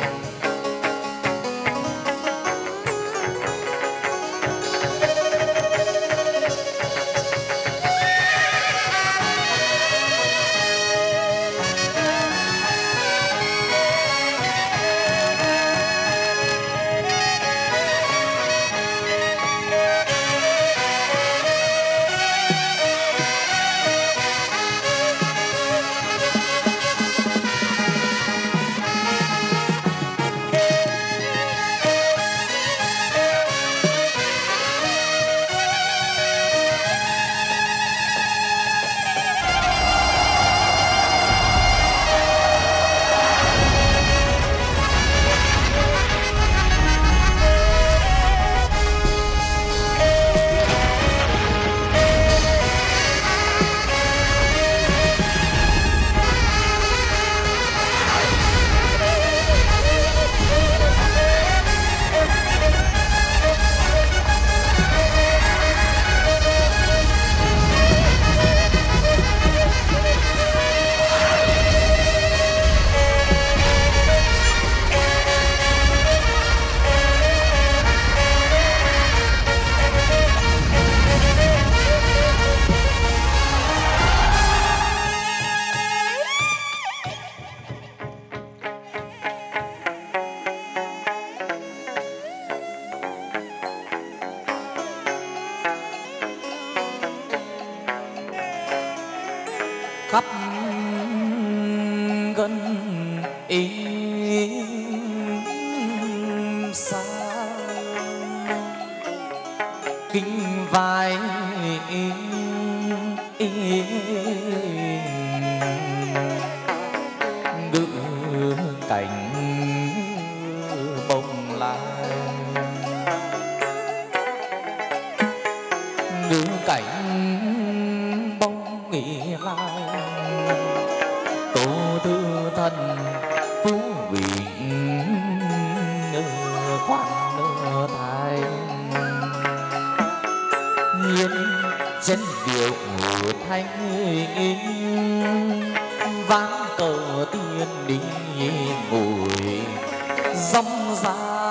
khắp gần im xa kinh vai ngự cảnh bồng lai ngự cảnh bông nghĩ lai tô thư thân phú vị quan nơ thái hiến chân điệu thanh vang cờ tiên đi ngồi dòng giá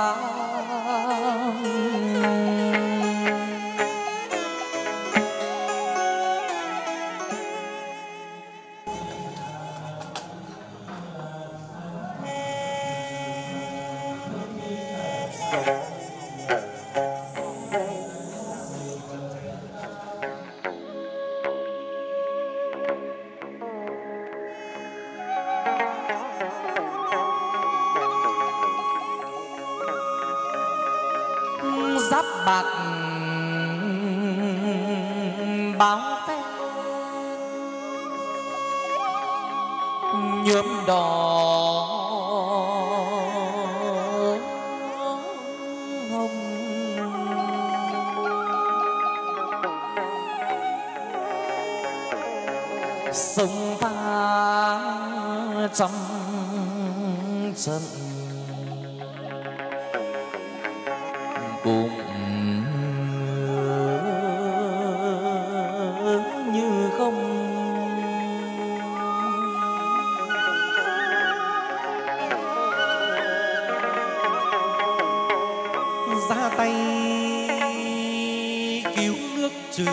giáp bạc báo phép nhuộm đỏ hồng sông pha trong trận cùng như không ra tay cứu nước trừ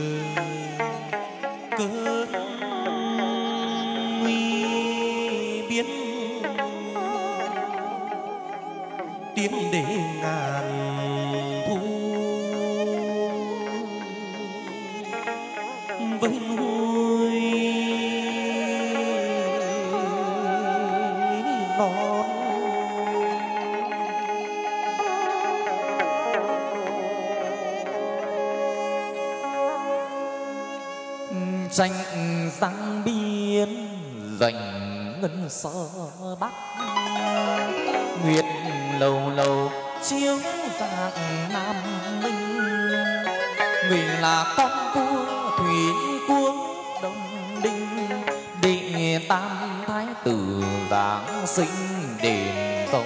cơn nguy biến tiến để ngàn thu với nuôi non tranh giang biên dành ngân sơ bắc nguyệt lầu lầu chiếu vàng nam minh người là con vua thủy quốc đông đinh đệ tam thái tử giáng sinh đền công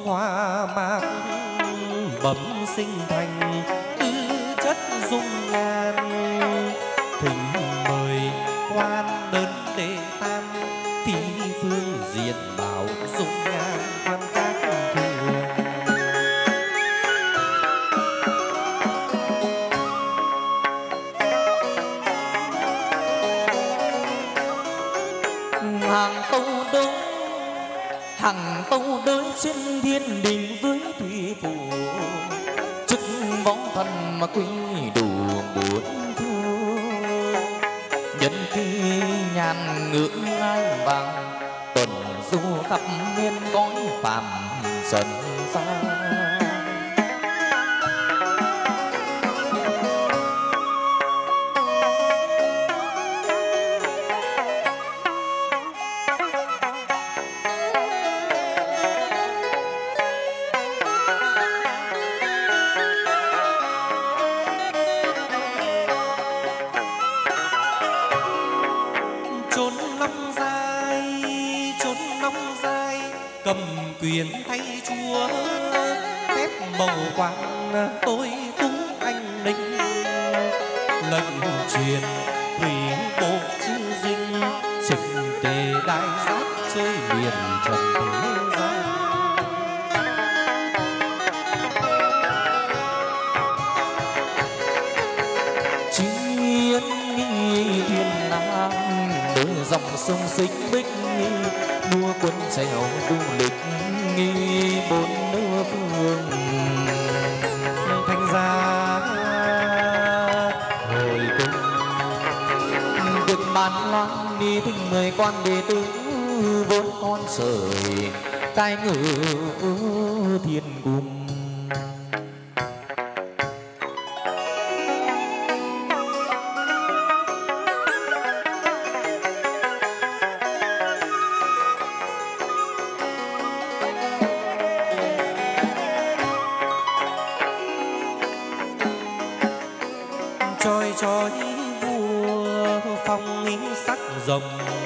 hoa mạc bẩm sinh thành tư chất dung nhan, thỉnh mời quan đơn đệ tam phi phương diện bảo dung nhan quan các thường. Hàng tâu đới hàng tâu đới trên thiên đình với thủy phủ, chức võ thần mà quy đủ bốn phương. Nhân khi nhàn ngưỡng ngai vàng, tuần du khắp miền cõi phàm trần gian. Cầm quyền thay chúa phép bầu quan tôi túng anh ninh, lệnh truyền thủy bộ chư dinh trình tề đại giác chơi miền trần thế gian. Chiến nghi thiên nam đôi dòng sông xích bích, đua quân trèo du lịch nghi bốn nước phương. Thành ra hồi cung việc bàn loan đi thỉnh mời quan đệ tử vốn con sởi cai ngự thiên cung. Choi choi vua phong ý sắc rồng,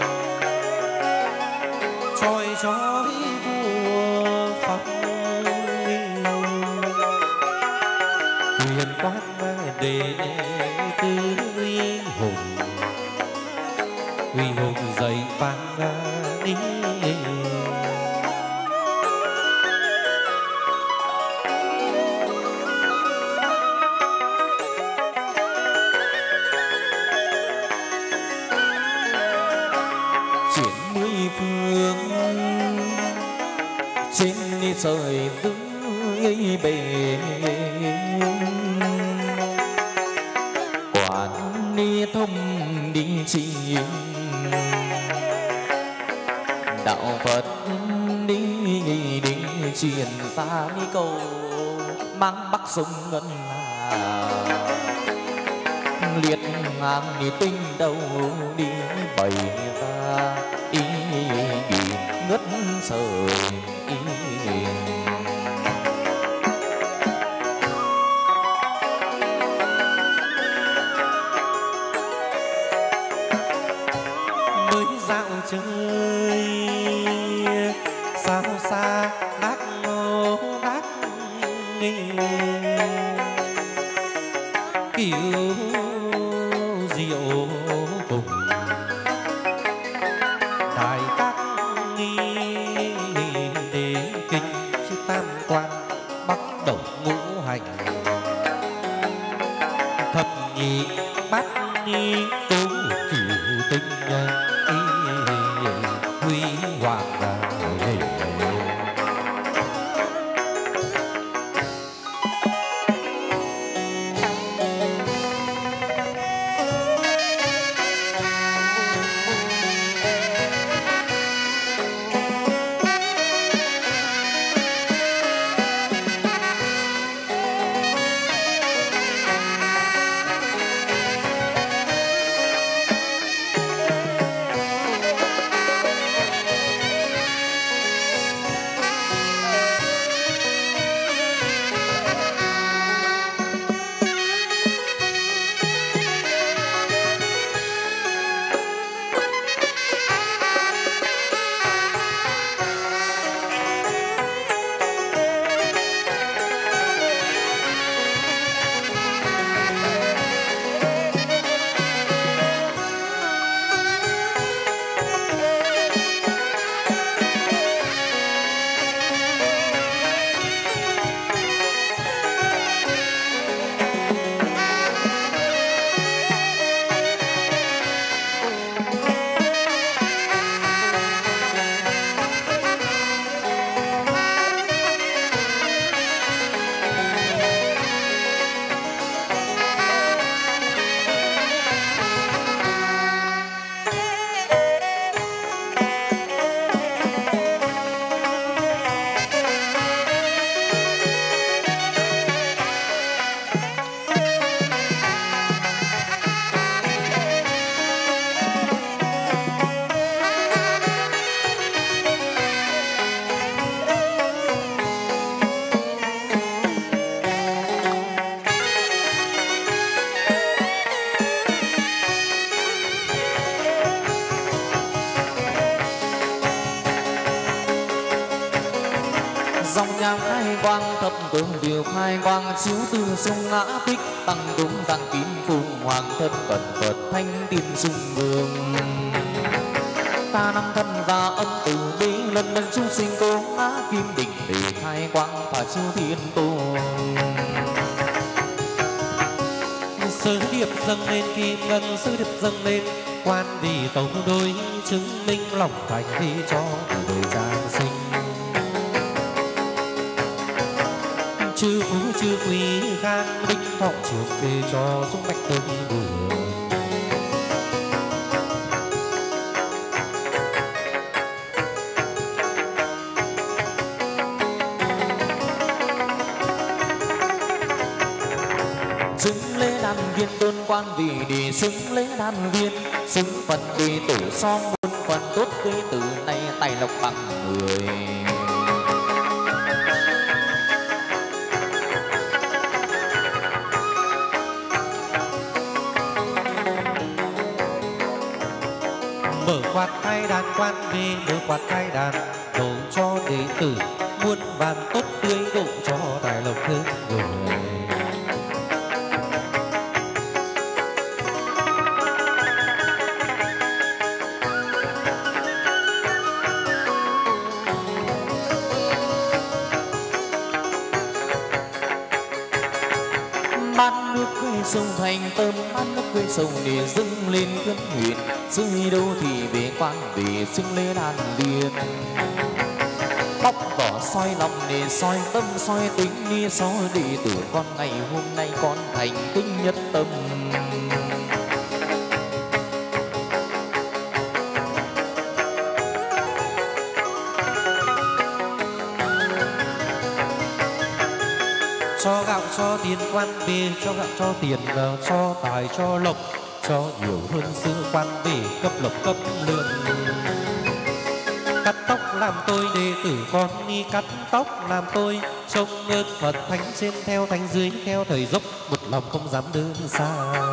choi choi vua phong ý huyền quan đệ tư uy hùng, uy hùng dậy vang đi. Trên trời dưới bể quản đi thông đi chỉ đạo Phật đi đi truyền ra đi cầu mang bắc sông ngân hà, liệt ngang đi tinh đầu đi bày ra ý ngất trời. Mới dạo chơi sao xa đắc ngô đắc nghề, kiểu rượu cùng đại các nghi để kinh chứ tam quan bắt đầu ngũ hành thập nhị bát nghi tố cửu tinh huy hoàng. dòng nhang khai quang thập cương điều khai quang chiếu từ sông ngã tích tăng đúng tăng kín phùng hoàng thân cẩn vật thanh tin dung vương ta năm thân ra âm từ bi lần lần chúng sinh cố ngã kim đỉnh để khai quang và chiếu thiên tôn sứ điệp dâng lên kim ngân sứ điệp dâng lên quan vì tấu đôi chứng minh lòng thành thi cho đời giáng sinh chư phú chư quý khang đinh thọ trường về cho sung bạch tân vừa xứng lễ đàn viên tôn quan vì đi xứng lễ đàn viên xứng phần đi tổ son muôn phần tốt tươi từ nay tài lộc bằng người mở quạt khai đàn quan về mở quạt khai đàn đổ cho đệ tử muôn vàn tốt tươi đổ cho tài lộc hơn người ban nước quê sông thành tâm ban nước quê sông để dâng lên cơn nguyện dưới đâu thì về quan về xưng lễ đàn viên bóc vỏ soi lòng để soi tâm soi tính đi soi đi từ con ngày hôm nay con thành kính nhất tâm cho gạo cho tiền quan về cho gạo cho tiền cho tài cho lộc cho nhiều hơn xưa quan về cấp lộc cấp lương cắt tóc làm tôi đệ tử con đi cắt tóc làm tôi trông ơn Phật thánh trên theo thánh dưới theo thầy dốc một lòng không dám đơn sai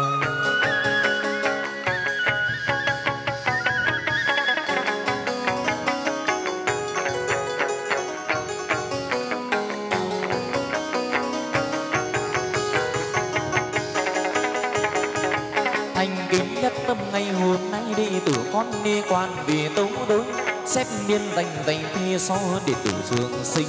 tâm ngày hôm nay đệ tử con đi quan vì tấu đối xét niên danh danh thi so đệ tử trường sinh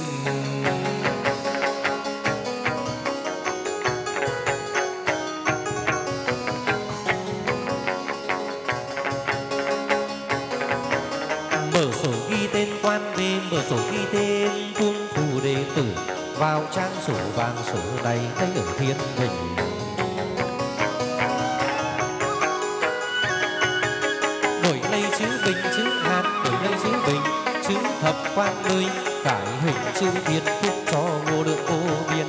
mở sổ ghi tên quan về mở sổ ghi tên cung phù đệ tử vào trang sổ vàng sổ này thấy ở thiên đình chữ bình chữ hán đổi lấy chữ bình chữ thập quan nơi cải hình chữ thiên phúc cho vô lượng vô biên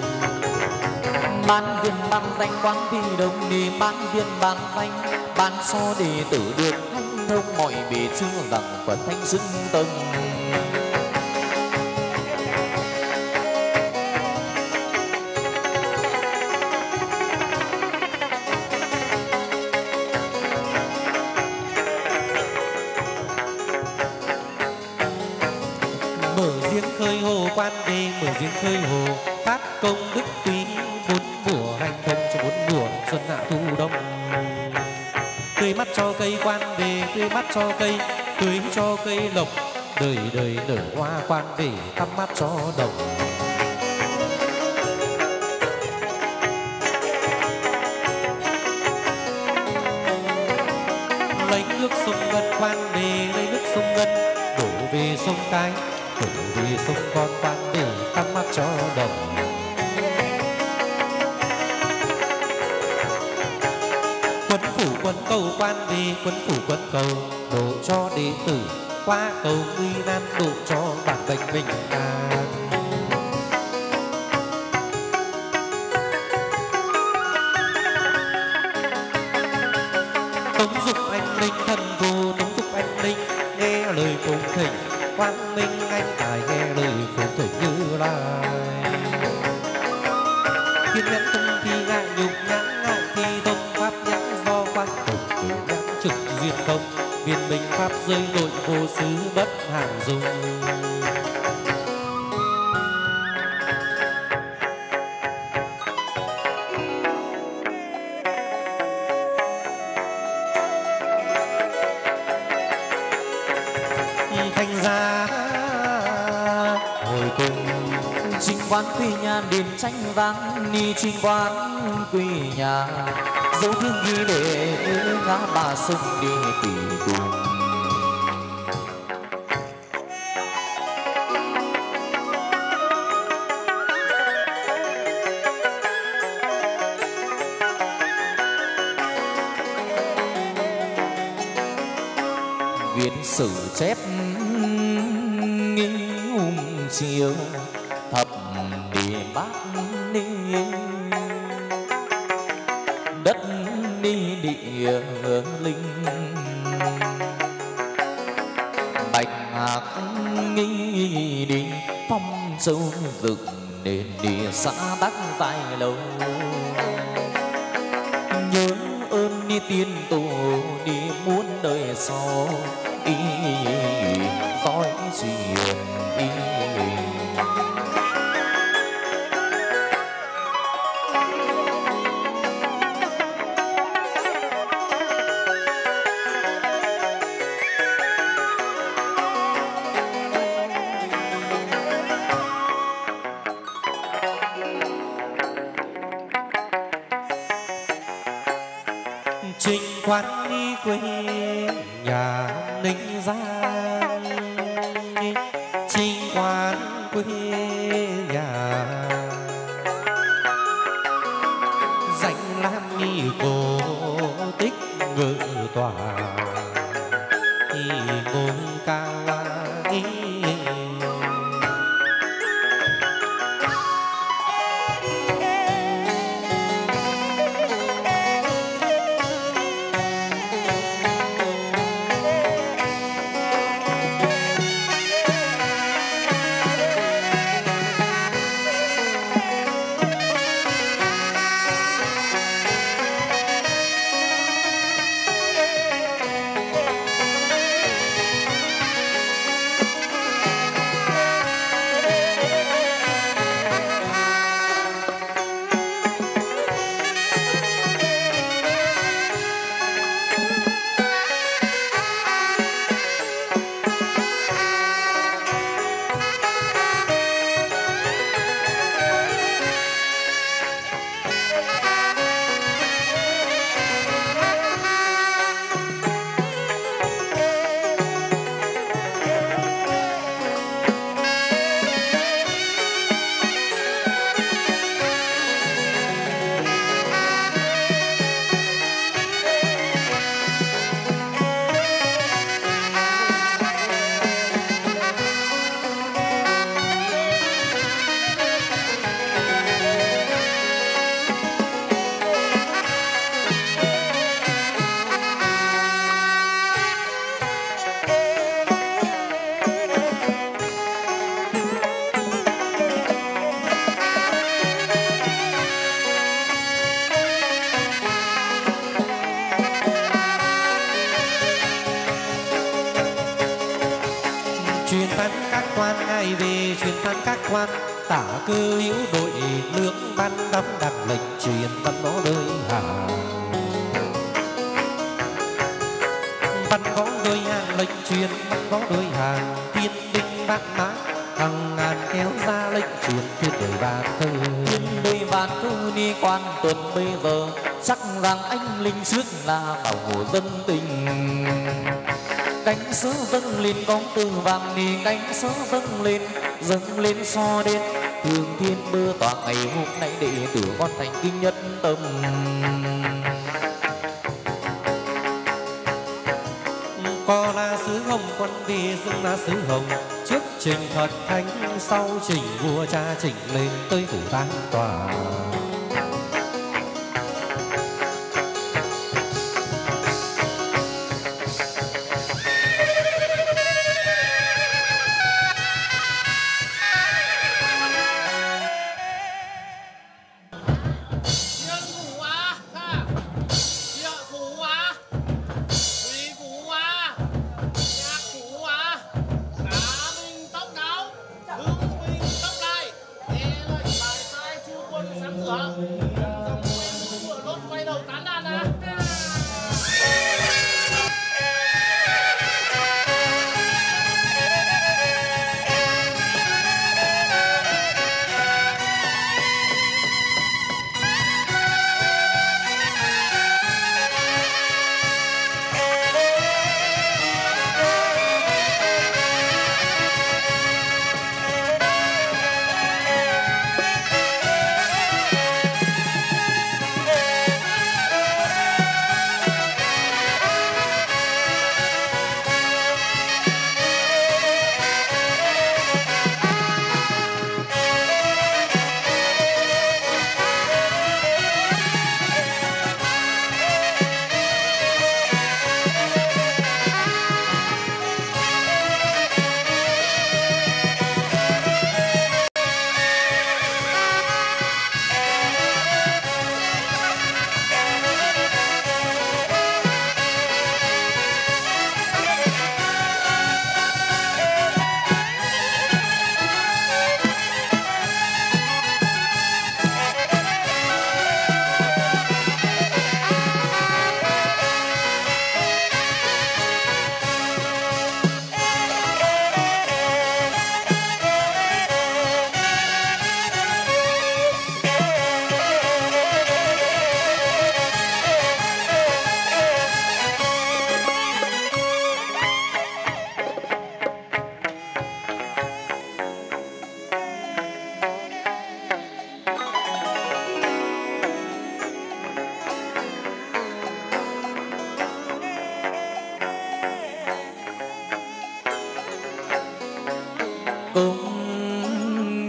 ban viên ban danh quán vi đồng đi ban viên ban danh ban so đệ tử được hanh thông mọi bề chưa rằng Phật thanh xưng tâm quan về mở giếng khơi hồ phát công đức quý bốn mùa hành thông cho bốn mùa xuân hạ thu đông tươi mắt cho cây quan về tươi mắt cho cây tưới cho cây lộc đời đời nở hoa quan về thắm mắt cho đồng lấy nước sông Ngân quan về lấy nước sông Ngân đổ về sông Cái đổ về sông Con quan để thắm mắt cho đồng quấn phủ quấn cầu quan về quấn phủ quấn cầu đổ cho đệ tử qua cầu nguy nan đổ cho bản bệnh bình an tống dục anh linh thần vô tống dục anh linh nghe lời phụng thỉnh quang minh anh tài nghe lời phụng thỉnh Như Lai thiên nhãn tung thi ngại nhục nhãn ngại thi thông pháp nhãn do quan tổng tử nhãn trực duyên công viên minh pháp rơi nội vô xứ bất hàng dung cùng. Trình quán quê nhà đền tranh vang ni trình quán quê nhà dấu thương ghi để ngã ba sông đi tùy cùng. Viết sử chép nghi um chiều thập địa bát ni đất ni địa linh bạch hạc nghi đi phong châu dựng đền địa xã bắc dài lâu nhớ ơn ni tiên tổ đi muốn đời sau ý dõi truyền ý. Trình quán đi quê nhà Ninh Giang, trình quán quê nhà danh lam nghi cổ tích ngự tòa ngôi cao ý. Truyền tán các quan ngày về truyền tán các quan tả cơ hữu đội nước ban đóng đặt lệnh truyền văn võ đời hạ văn võ đôi hàng lệnh truyền văn võ đôi hàng tiên binh bát mã hàng ngàn kéo ra lệnh truyền thiên đời bàn thơ thiên đời bàn thơ đi quan tuần bây giờ chắc rằng anh linh trước là bảo hộ dân tình. Cánh sớ dâng lên con từ vàng đi cánh sớ dâng lên dâng lên so đến thường thiên bơ tỏa ngày hôm nay đệ tử con thành kinh nhất tâm. Có là sứ hồng quân vì dưng là sứ hồng trước trình thật thánh sau trình vua cha trình lên tới phủ tang tòa.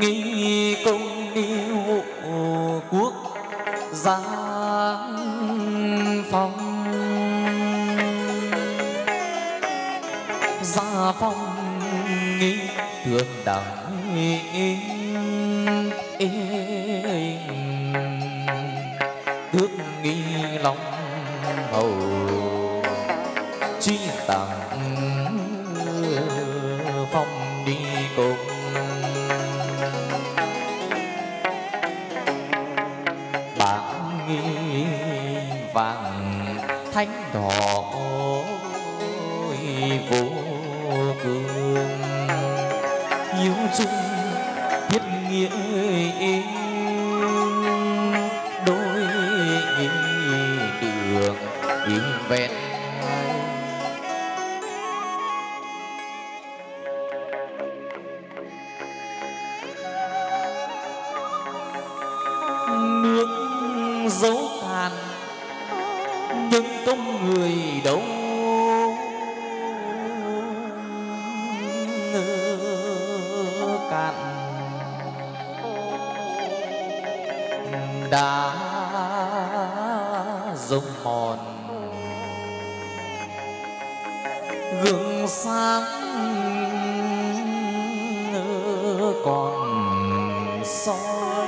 nghi công yêu quốc gia phong, gia phong nghi thượng đẳng thước nghi long hầu chi tặng phong đi cùng bảng nghi vàng thánh đỏ vô cường yêu chung thiết nghĩa đôi đường ý vẹn nước dấu tàn nhưng công người đâu cạn đã giống mòn gương sáng còn soi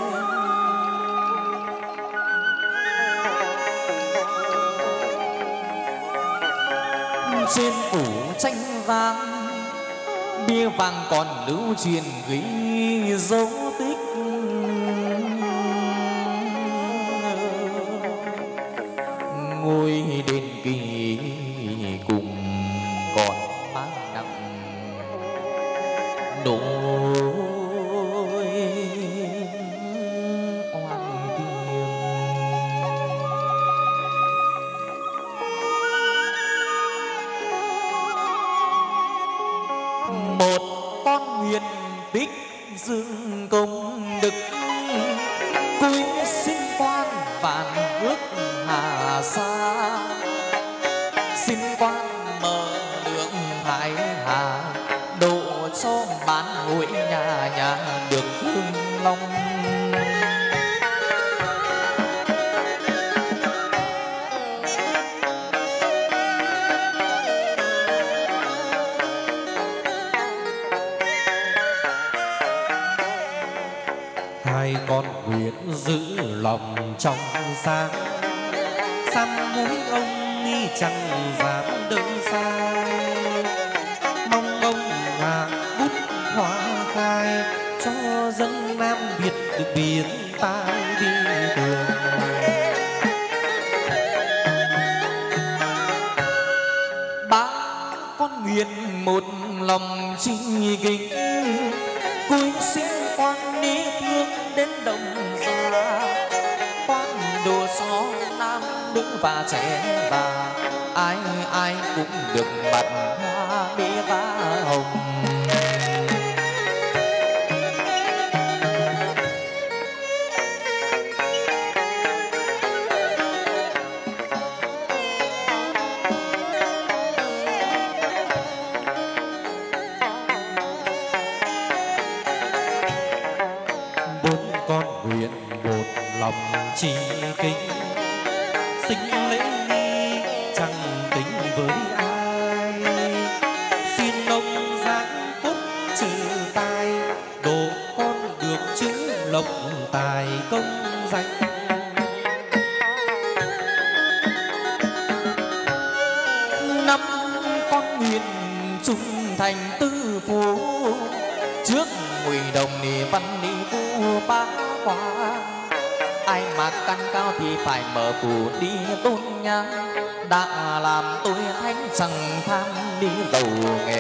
trên phủ tranh vàng bia vàng còn lưu truyền ghi dấu tích ngôi đền kỳ cùng còn mang nặng nỗi oan thiêng. Một con huyền tích dương công đức cúi xin quan vạn ước hà sa xin quan mở lượng hải hà độ cho bán hội nhà nhà được hương long. hai con nguyện giữ lòng trong sáng săn mũi ông đi chẳng dám đơn sai mong ông hạ bút hoa khai cho dân Nam Việt được biến tai đi đường. Ba con nguyện một lòng chi kính cúi xin quan đi thương đến đồng gia quan đồ xó nam nữ và trẻ và ai ai cũng được mặt hoa bế vá hồng. Chỉ kính sinh lễ nghi chẳng tính với ai xin ông giáng phúc trừ tai độ con được chữ lộc tài công danh. Năm con nguyện trung thành tư phố trước mùi đồng ni văn ni vua bá qua ai mà căn cao thì phải mở phủ đi tôn nhang đã làm tôi thánh chẳng tham đi giàu nghèo.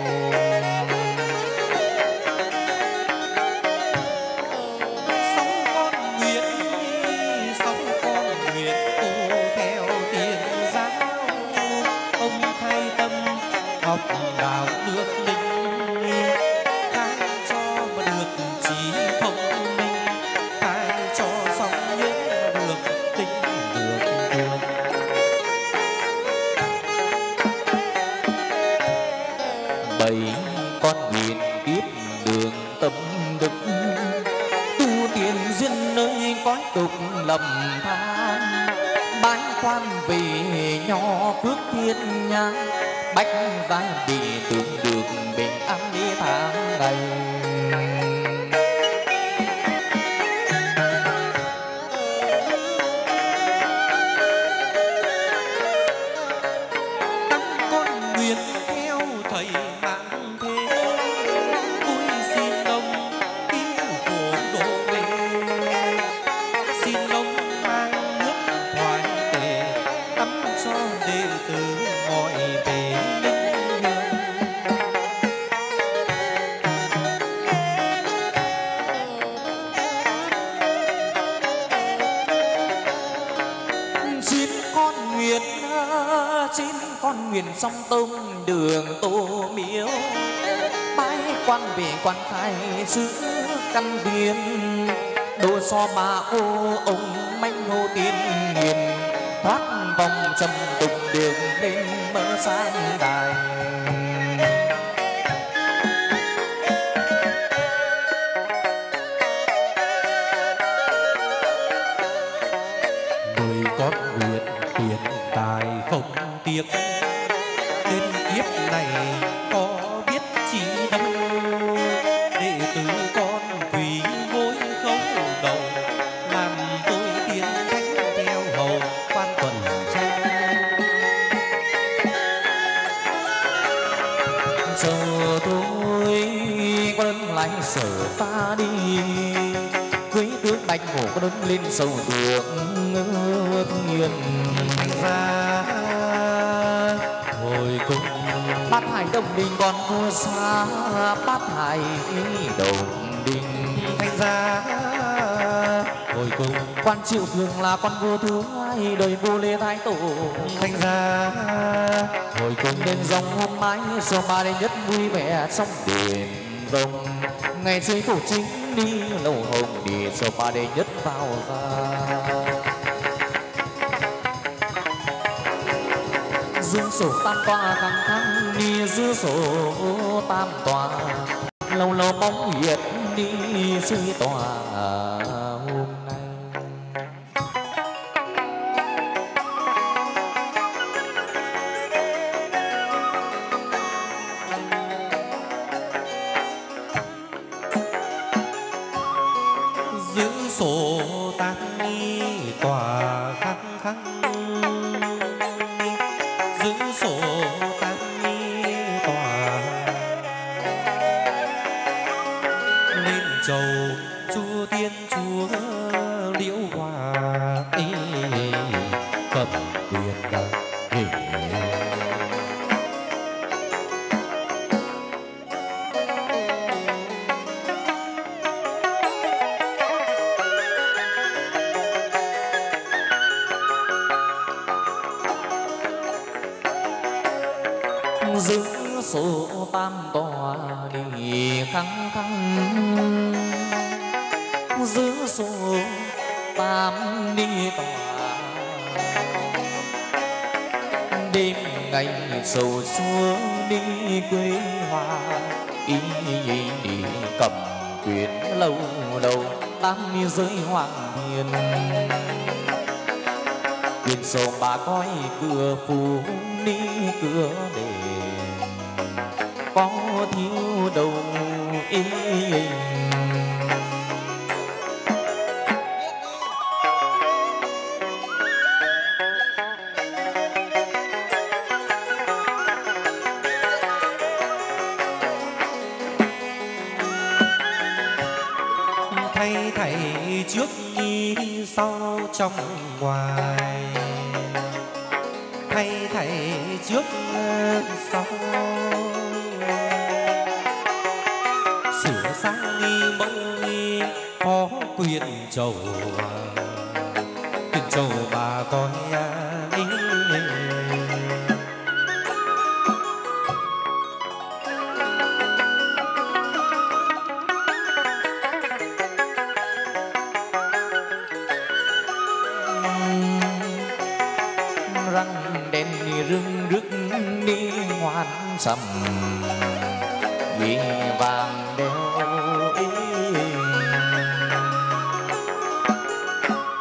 Sống con nguyện sống con nguyện tu theo tiền giáo ông khai tâm học đạo nước linh khai cho mà được trí thông minh khai cho xong nhớ được tính được đường tục lầm than bái quan vì nho phước thiên nhang bách gia bị tưởng được bình an đi tháng ngày. Song tông đường tô miếu bái quan về quan khai giữ căn viên đồ so ba ô ông manh ngô tiên hiền thoát vòng trầm tục đường lên mơ sang đài. Người con nguyện tiền tài không tiếc kiếp này có biết chỉ đâu đệ tử con quỳ gối khấu đầu làm tôi tiến thánh theo hầu quan tuần tra. Giờ tôi quân lại sở pha đi cưới tướng bạch hổ có đứng lên sầu tượng hiền ra hồi cùng bát hải đồng đình còn vua xa bát hải đồng đình thành ra hồi cùng quan triệu thường là con vua thứ hai đời vua Lê Thái Tổ thành ra hồi cùng đền rồng hôm mái số ba đêm nhất vui vẻ trong đền rồng ngày dưới phủ chính đi lầu hồng đi số ba đêm nhất vào ra dương sổ tam tòa căng thăng đi giữa sổ tam tòa lâu lâu bóng hiện đi suy tòa hôm nay. giữ sổ tam đi tòa khăng khăng giữ sổ tam đi tòa lên chầu chúa tiên chúa liễu hòa ý cầm quyền đăng hình giữ sổ tam tòa đi khăng khăng giữ sổ tam đi tòa đêm ngày sầu xuống đi quê hoa ý đi cầm quyền lâu đầu tam giới hoàng thiên quyền sổ bà coi cửa phủ đi cửa đền có thiếu đâu ý thay thảy trước nhi sau trong ngoài thay thảy trước sau sửa sang nghi mẫu nghi phó quyền chầu quyền chầu bà coi ý răng đèn rưng rức đi ngoan sầm vì vàng đeo ý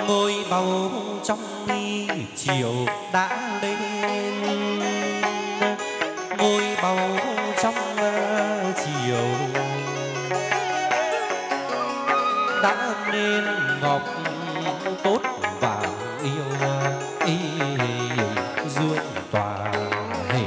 ngôi bầu trong ly chiều đã lên, ngôi bầu trong chiều đã nên ngọc tốt vàng yêu ý dương tòa hề.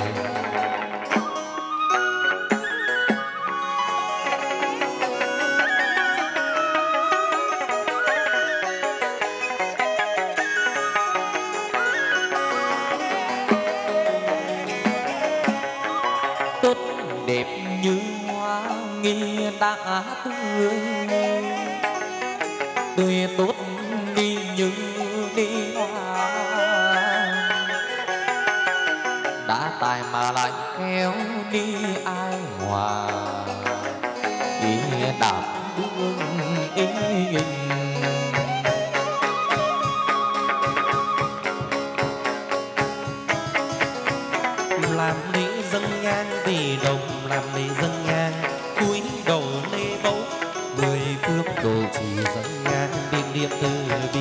Tốt đẹp như hoa nghi đã tươi, tươi tốt đi như đi hoa, đã tài mà lại khéo đi ai hòa, ý đạp đương ý. Làm lễ dâng nhang vì đồng, làm lễ dâng nhang cúi đầu lễ báu, mười phương đồ chỉ dâng nhang điềm điềm từ bi.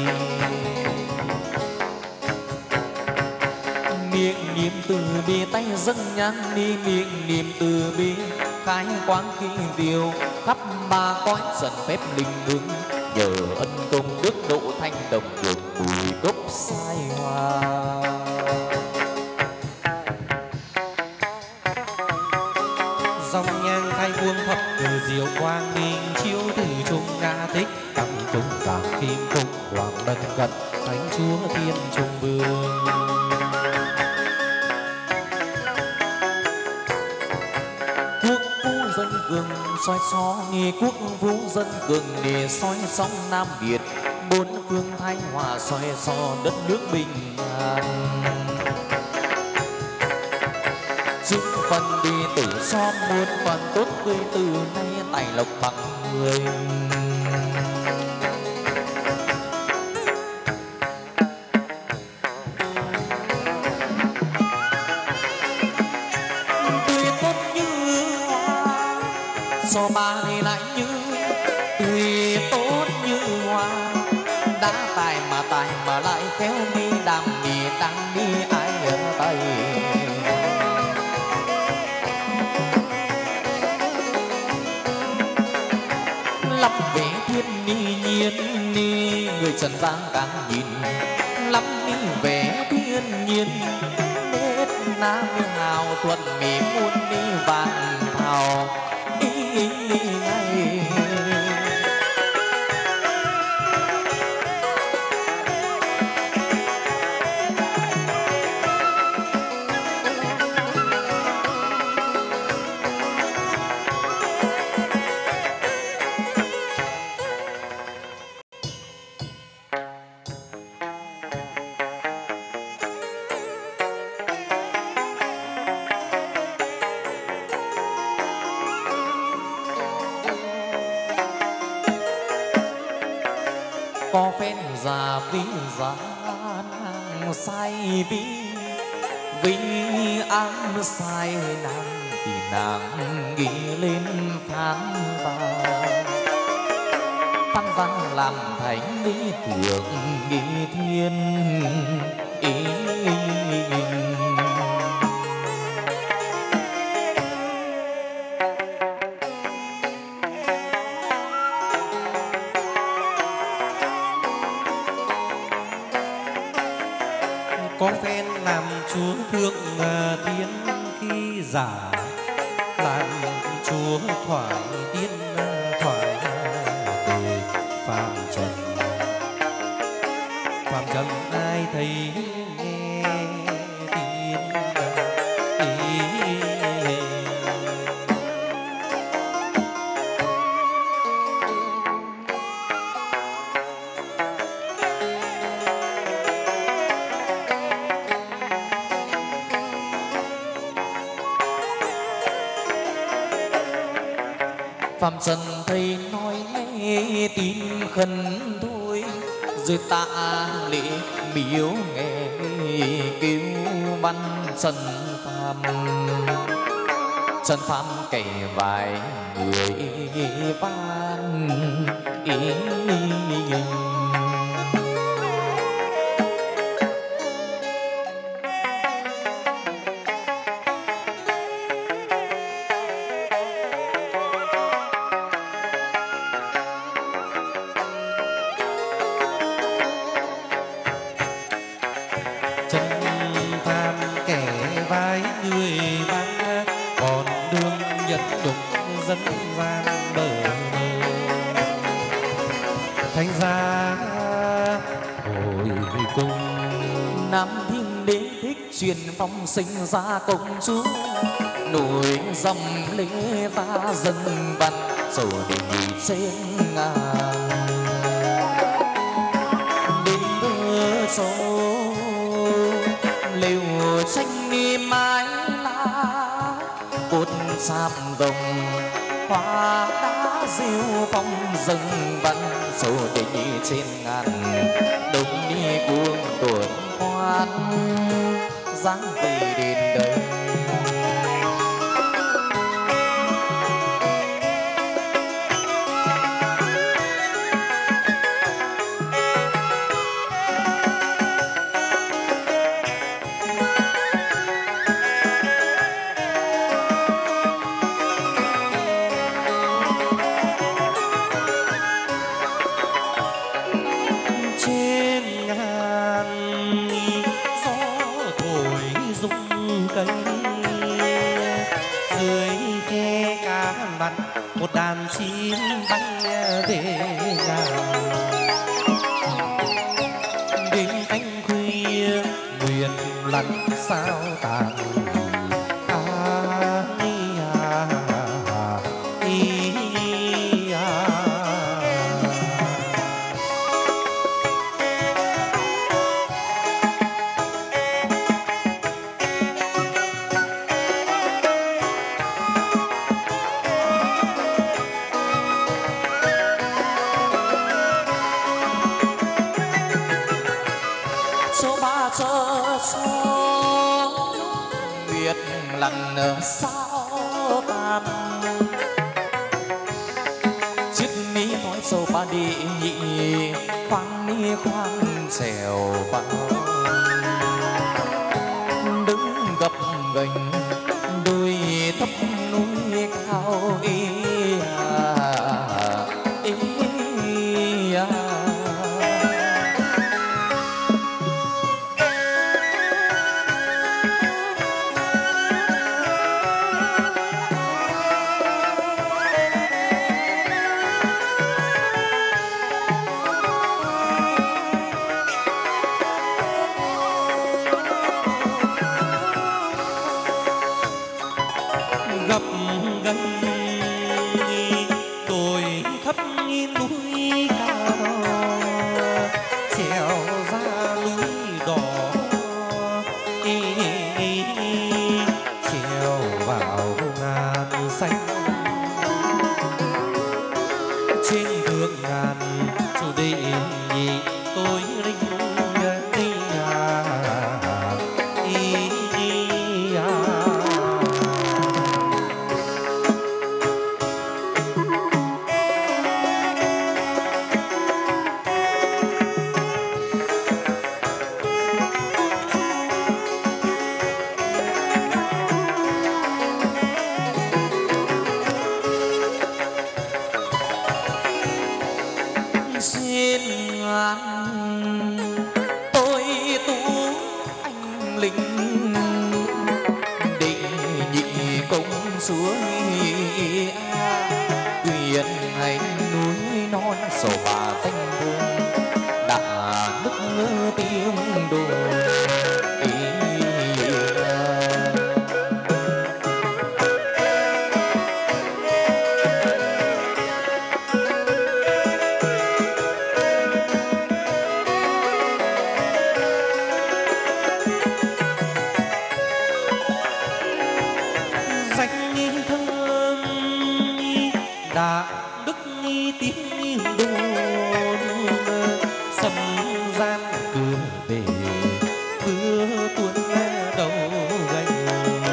Miệng niệm từ bi tay dâng nhang đi, miệng niệm từ bi khai quang kỳ diệu khắp ba cõi dần phép linh ứng, nhờ ân công đức độ thanh đồng được bùi cốc sai hoa. Dòng nhang khai vuông thập từ diệu quang minh chiếu từ trung nga tích tăng trung giảm kim cung hoàng đần cận thánh chúa thiên trung vương. Quốc vũ dân cường soi xó nghi, quốc vũ dân cường để soi sóng Nam Việt, bốn phương thanh hòa soi xó đất nước bình an. Chúc phần đi tử son muôn phần tốt tươi từ nay tài lộc bằng người. Tươi tốt như hoa, so ba này lại như tươi tốt như hoa, đã tài mà tài mà lại khéo đi đàm đi đang đi ai ở tay. Lắm vẻ thiên ni nhiên ni, người trần gian càng nhìn lắm đi vẻ thiên nhiên, nét nam hào thuận mỹ muôn đi vàng thảo ý, ý, ý ngay. Có phen già vì gian sai vì vì ăn sai nàng thì nàng nghĩ lên phán vào, phán văn làm thánh lý tưởng nghĩ thiên ý. Có phen làm chúa thượng thiên khi giả, làm chúa thoại tiên thoại từ phàm trần. Phàm trần ai thấy nghe tiên ý. Phạm trần thầy nói nghe tin khẩn thôi, rồi tạ lễ miếu nghe kêu văn trần phàm. Trần phàm kể vài người van ý. hồi cung. Nam Thiên Đế thích truyền phong sinh ra công chúa, nổi dòng lễ ta dân văn rồi để nghỉ trên ngàn. Đến thơ số liều tranh nghi mái lá, cột sạp rồng hoa đá diêu phong rừng văn rồi để nghỉ trên ngàn. Đông đi cuồng tuần hoan dáng về đến đây. Một đàn chim bay về nhà, đến cánh khuya nguyện lặn sao tàn. À, ý, à, ý, à. Chớ số nguyệt lần sao tàn, chiếc ní nói sâu ba đi nhị khoan ní khoan xèo vào, đứng gập ghềnh đôi thấp núi cao ý à, ý à. Gập ghềnh đồi thấp núi cao, trèo ra núi đỏ, ý, ý, trèo vào ngàn xanh. Trên thượng ngàn chủ đề nhị tôi linh đi à, ý, ý à. Xin ngàn tôi tú anh linh định nhị công chúa quyền hành núi non sầu bà thanh hương đã nức tiếng đồn. Đã đức tiếng đồn sầm gian cửa về cửa tuôn đầu gành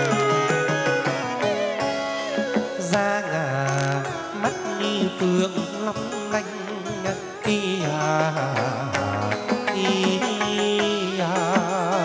ra ngà mắt đi phượng long lanh đi à, đi à.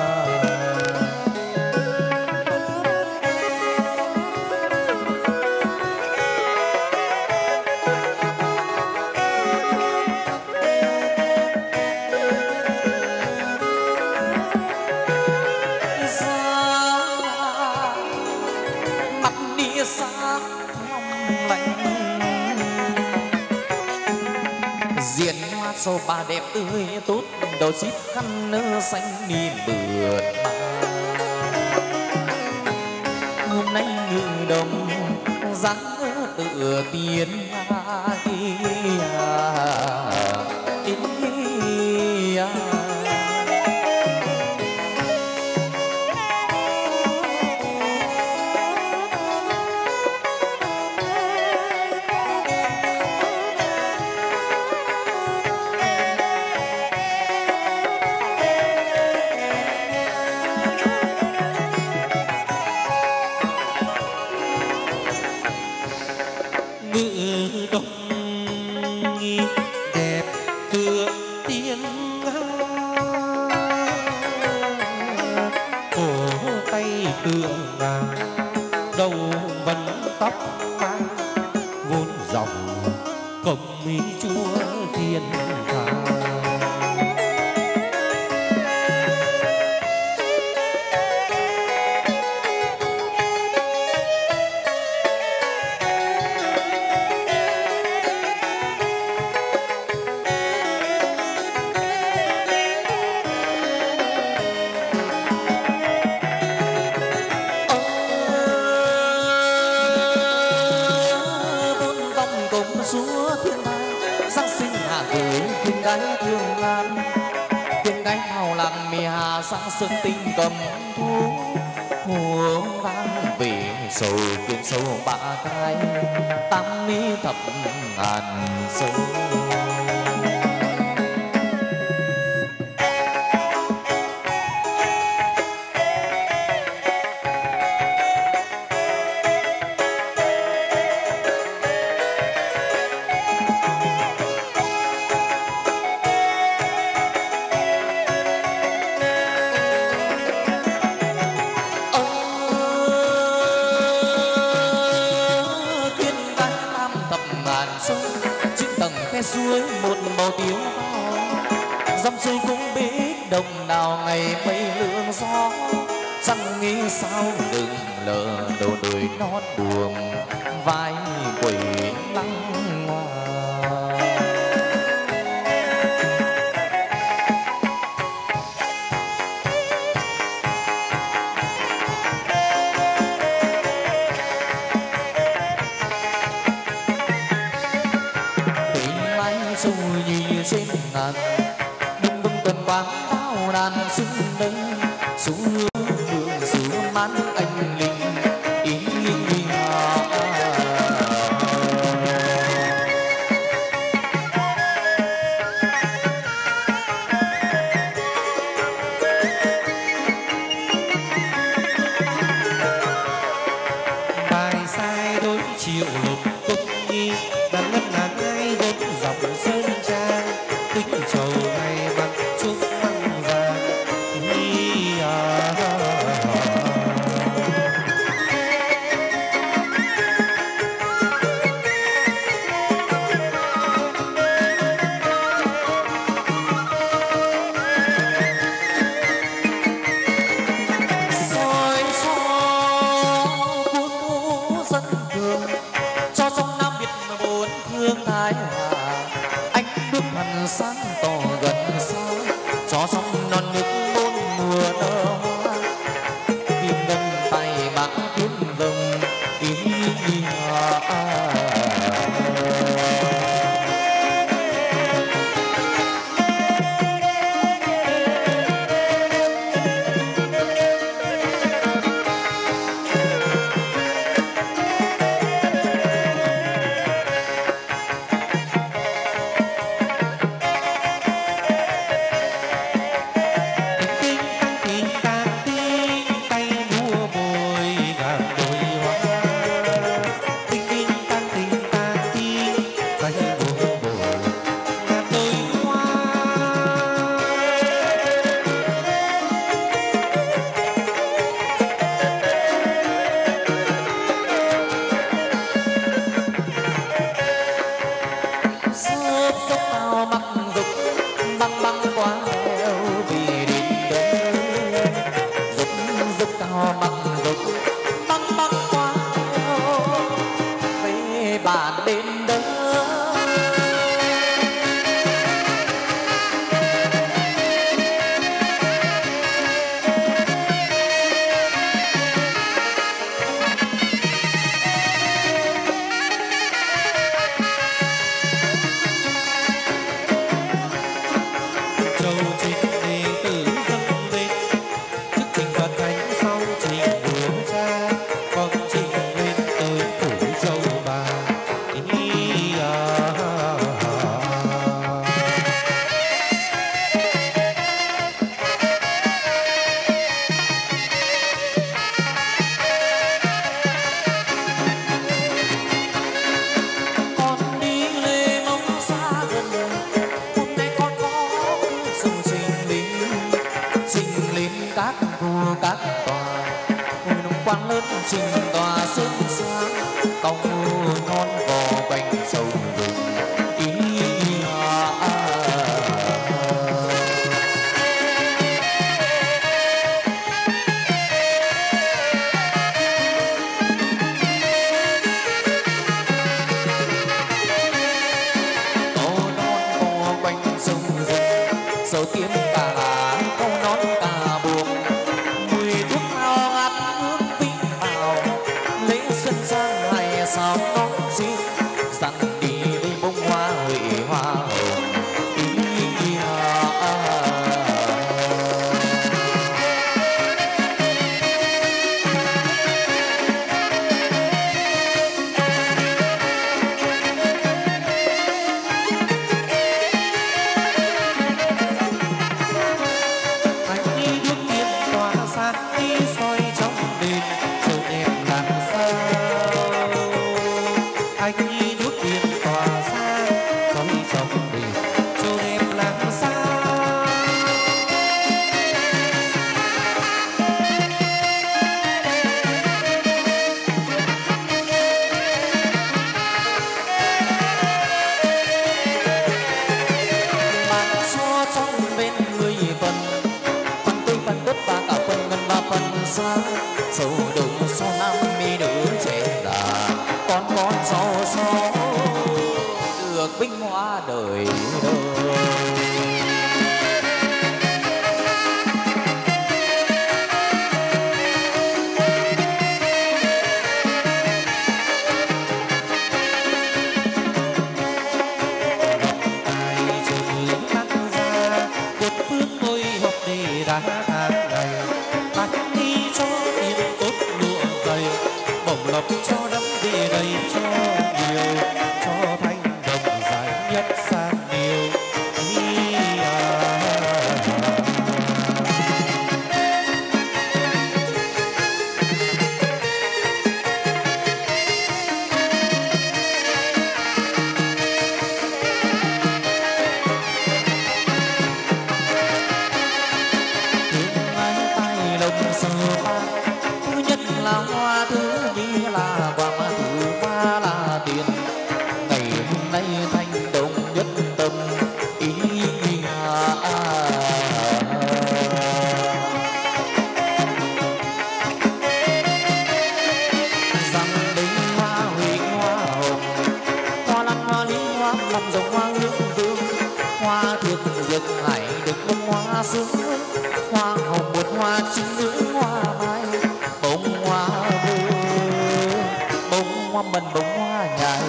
Xa lòng lạnh diện hoa sầu bà đẹp tươi tốt đầu xít khăn nơ xanh đi mượt mà hôm nay ngự đồng dáng tự tiến ai sang xuân tinh cầm thu mùa vang về sầu kiếm sâu ba cái tám mươi thập ngàn sâu suối một màu tiếng dòng suối cũng biết đồng nào ngày mây lương gió chẳng nghĩ sao đừng lờ đầu đời nót buồn vai quỷ lăng hoa bưng bưng tuần quang tao đàn xứng nâng xuống hương hương xuống mát anh linh ý bài sai đối chiều lục công nhi đàn ngân ngàn ai đến dòng sơn trang tính trầu ngày mặt chúc măng vàng hi à. soi gió cuốn vũ dân thường cho sông Nam Việt bốn phương thái hòa anh bước hằn sáng tỏ gần xa cho sông non nước bốn mùa nở hoa kim ngân tay bạc kiếm vồng ý hòa các tòa ngôi nông quan lớn trình tòa sương sáng cầu non vò quanh sông rừng ý à, à, cầu non vò quanh sông rừng sầu tiếng cả câu nón cả buộc mùi thuốc lao ngát hương vĩ bào lễ xuân sang ngày sao nón riêng dặn đi với bông hoa huệ hoa hồng ý à, à, à. Anh đi đuốc tiên tỏa sáng đi soi trong đền trời đẹp làm sao anh đi đuốc tiên tỏa sáng soi trong đền trời đẹp làm sao bạn xóa trong bên người phần phần tươi phần đất và cả phần ngân và phần xa sầu đồng so năm mi nữ trẻ già con con so so được binh hoa đời đời ai chờ hướng tăng ra một phương ngôi học để đã tháng ngày bắt đi cho tiền tốt lụa dày bổng lộc cho đắm về đầy cho nhiều cho thanh đồng dài nhất sang nhiều ý à. Thương ai tay lồng sờ ba thứ nhất là hoa thứ nhì là quà thứ ba là tiền ngày hôm nay thanh đồng nhất tâm ý à, à. Rằng đây hoa huệ hoa hồng hoa lăng hoa lý hoa làm dòng hoa hương vương hoa thược dược hải được bông hoa sương hoa hồng một hoa trinh nữ hoa mai bông hoa bơ bông hoa mần bông hoa nhài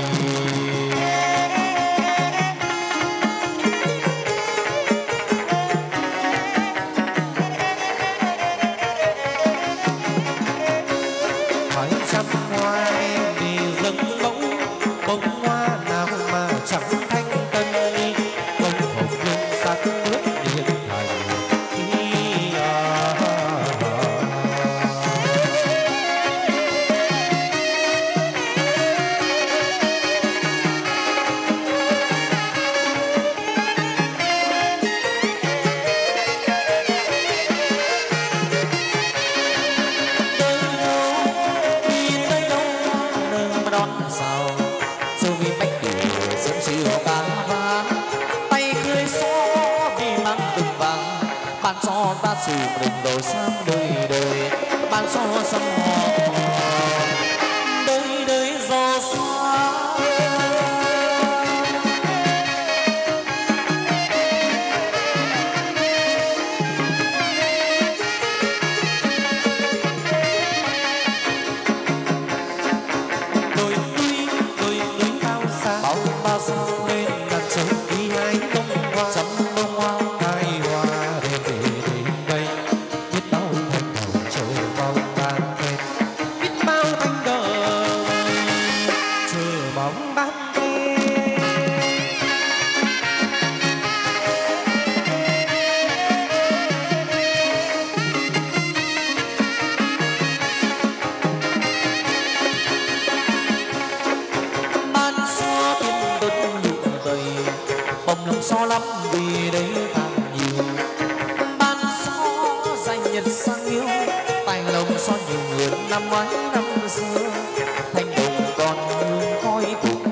hỏi trăm hoa em vì dâng mẫu bông hoa nào mà chẳng thanh tân bông hồng hương sắc nước điện thành ý à, à, à. Đi tới đâu nơi mà đón sao dù vì bách điều sớm chiều cá vàng tay cười xó vì mang từng vàng ban cho ta sự rừng đồi sam đời đời ban cho sông hò đời đời gió xa đồi núi đồi núi cao xa bao bao sao lên đặt trống đi hai bông hoa trăm bông hoa hai hoa để để để đây biết bao thanh đồng chờ bao ban đêm biết bao thanh đồng chờ bóng ban đêm ban xó tiên đất lụa dày bông lòng so lắm vì đấy càng nhiều ban xó danh nhật sang yêu ngoái năm xưa thành đồng còn hương khói cùng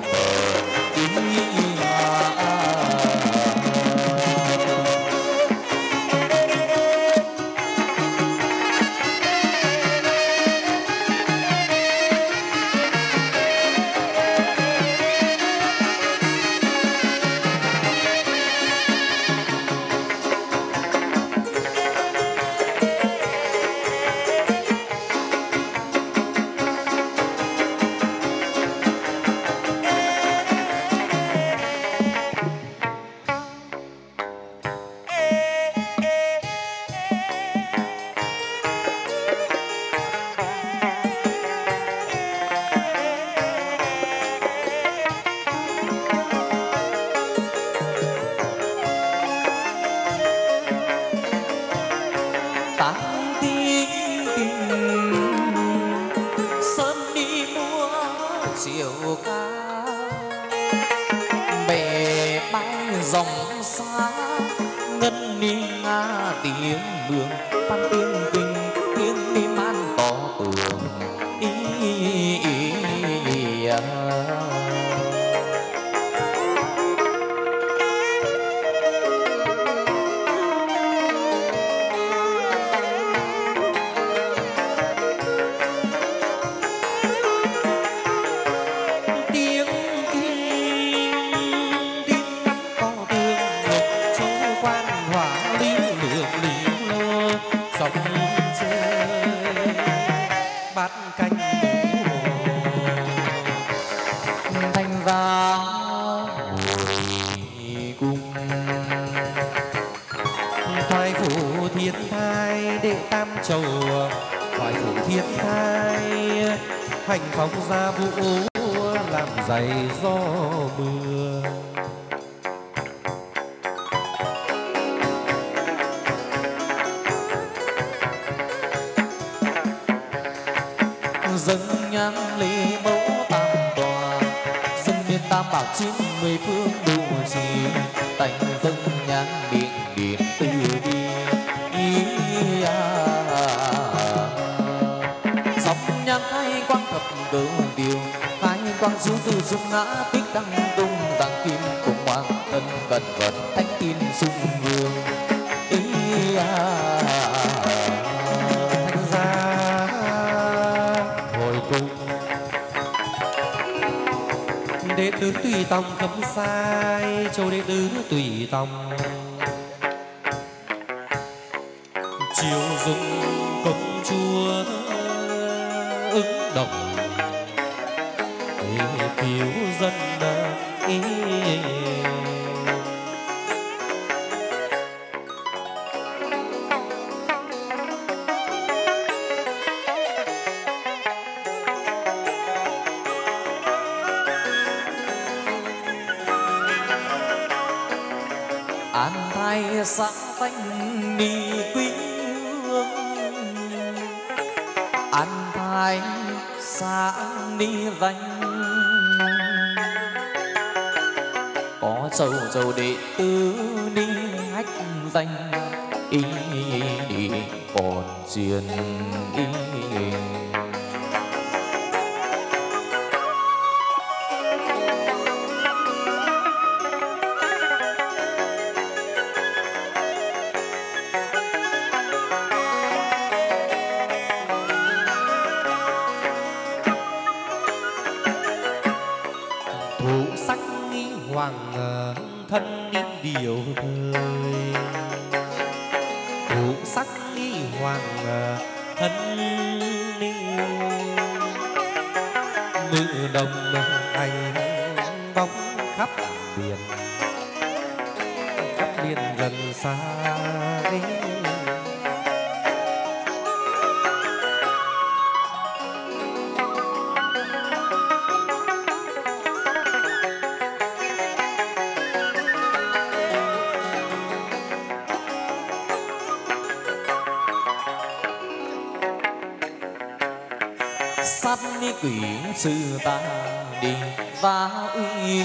sát ni quỷ sư ta đi va uy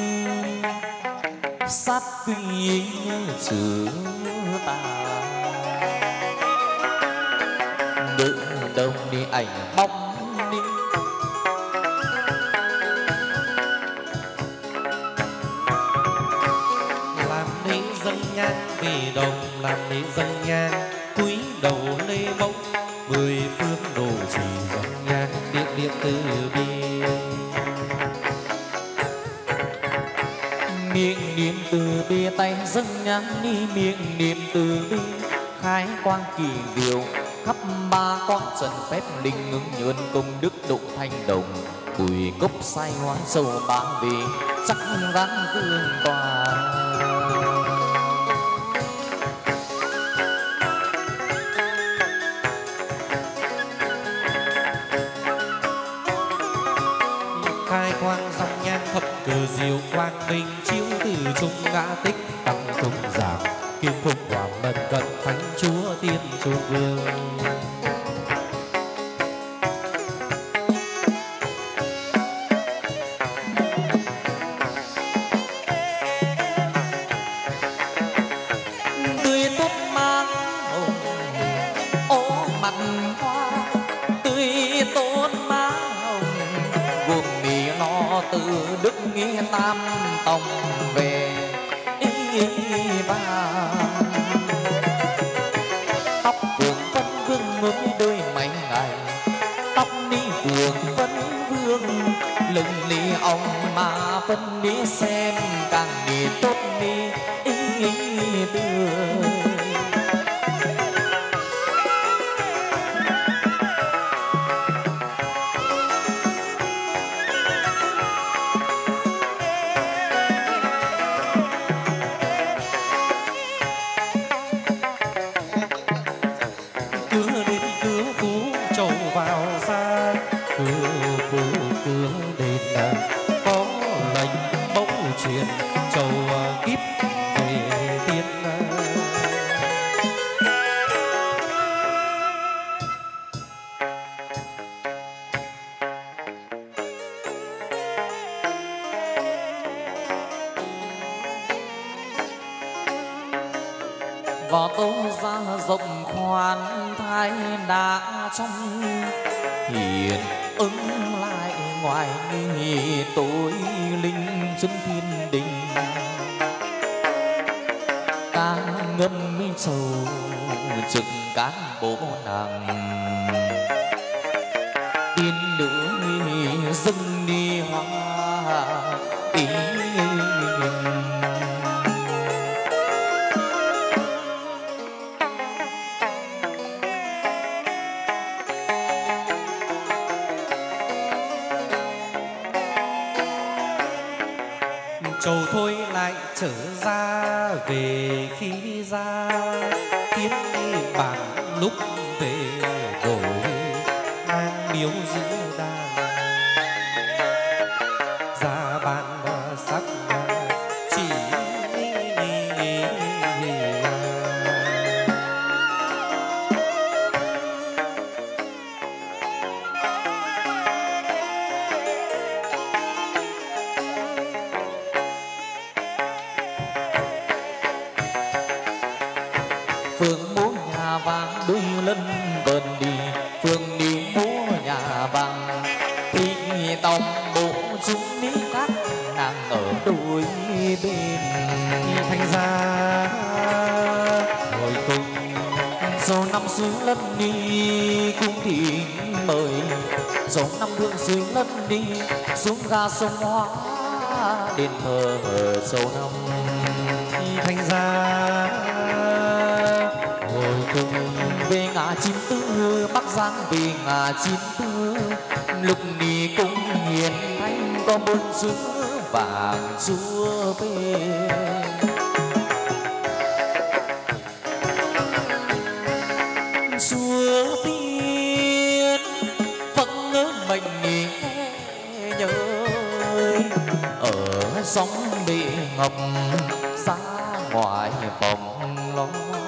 sát quỷ sư ta đỡ đồng đi ảnh bóng đi. Làm lễ dâng nhang về đồng, làm lễ dâng nhang cúi đầu lê mẫu, mười phương đồ chỉ dâng nhang điện điện từ bi. Miệng niệm từ bi tay dâng nhang đi, miệng niệm từ bi khai quang kỳ diệu khắp ba quang trần phép linh ứng nhơn công đức độ thanh đồng bùi cốc sai hóa sâu ba vì sắc vang vương tòa. Khai quang dòng nhang thập cờ diệu quang minh chiếu từ trung ngã tích tăng trung giảng kim phục hoàng lân cận thánh chúa tiên trung vương. Tươi tốt mang hồng ô mặt hoa, tươi tốt mang hồng gồm mì lo từ đức nghĩa tam tòng về vàng. Tóc vương vân vương ngới đôi mảnh ngày, tóc đi vương vân vương lừng lì ông mà vân đi xem càng đi tốt đi tươi. Võ tố ra rộng khoan thai đã trong hiền ứng lại ngoài nghi tối linh chân thiên đình. Ta ngâm mi sầu trực cán bộ nàng tiên nữ dâng đi hoa ý. Trầu thôi lại trở ra về khi ra tiếp bản lúc về đổi mang miếu giữa đàn ra bàn sắc chỉ Phương múa nhà vàng đôi lân vần đi, phương đi múa nhà vàng thì tòng bộ chúng ní các nàng ở đôi bên. thành ra hồi cùng Số năm xuống lân đi cung thì mời, số năm hương xuống lân đi xuống ga sông Hoa đền thờ số năm. thành ra Hồi cùng về ngã chín tư Bắc Giang về ngã chín tư lục ni cung hiền thanh có bốn sứ vàng chúa về. Chúa tiên vẫn ngỡ mình nghe nhớ ở sóng bị ngập ra ngoài vòng lo.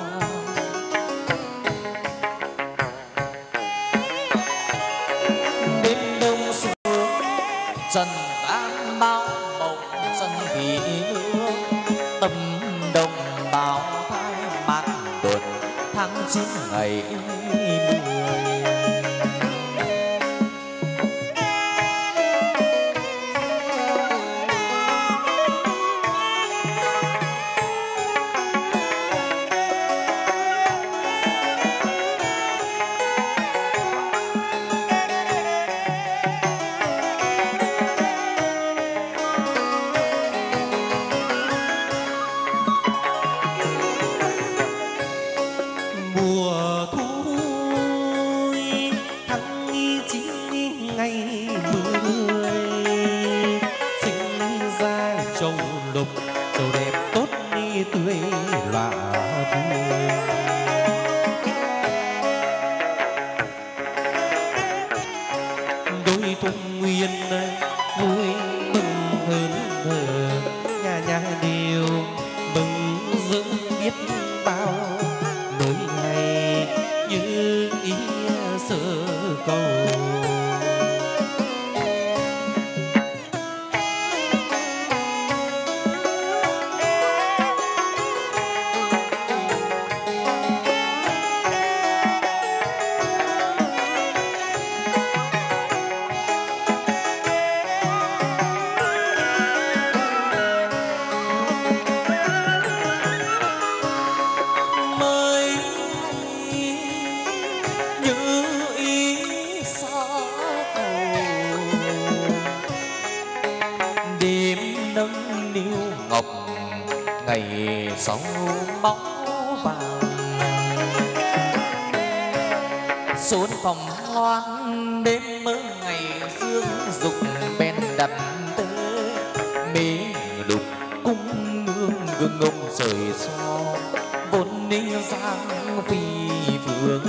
Trần an bao mộng dân thị hương tâm đồng bào thai mát tuần tháng chín ngày mười. lạ thương. Đôi tung nguyên vui mừng hớn hở, nhà nhà đều mừng giữ biết bao nỗi ngày như ý sơ cầu. ngày sóng bóng vàng xuống phòng loan đêm mơ ngày dương dục bên đặt tơ mê đục cung nương gương ngông trời so vốn ni giang phi vương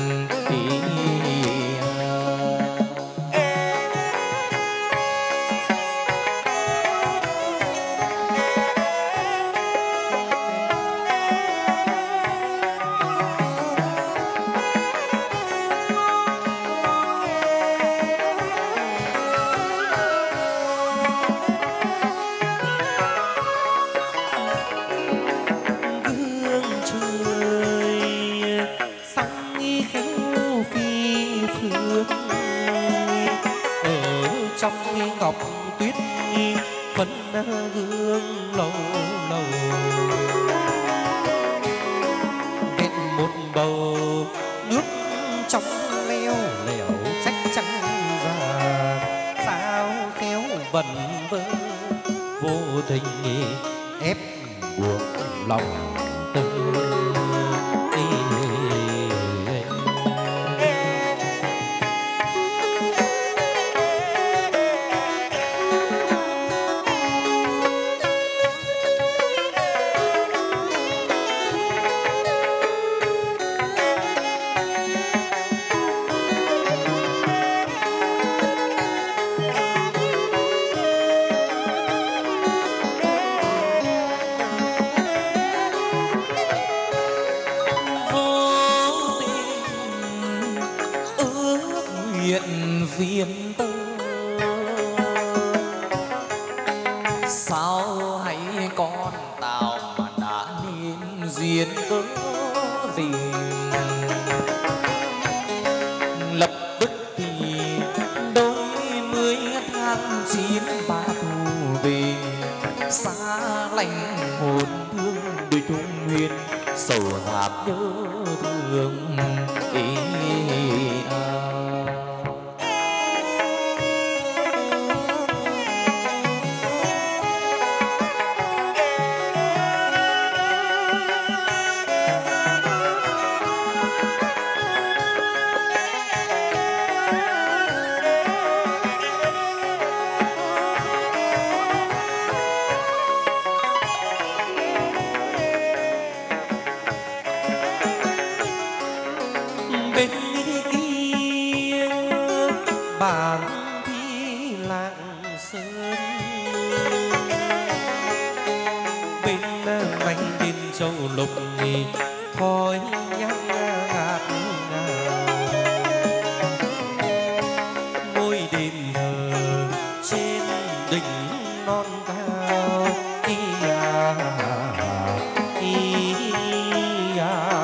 ngọc tuyết phấn hương lâu lâu bên một bầu nước trong leo lẻo trách trắng ra sao khéo vần vơ vô tình ép buộc lòng tư. Viên tơ sao hay con tàu mà đã nên duyên cớ gì lập tức thì đôi mươi tháng chín ba thu về xa lạnh hồn thương đôi trung nguyên sầu thảm nhớ thương ý à. Bên kia bàn thi lạng sơn bên mảnh bên châu lục khói nhang ngạt ngào ngôi đền thờ trên đỉnh non cao ý à, ý à.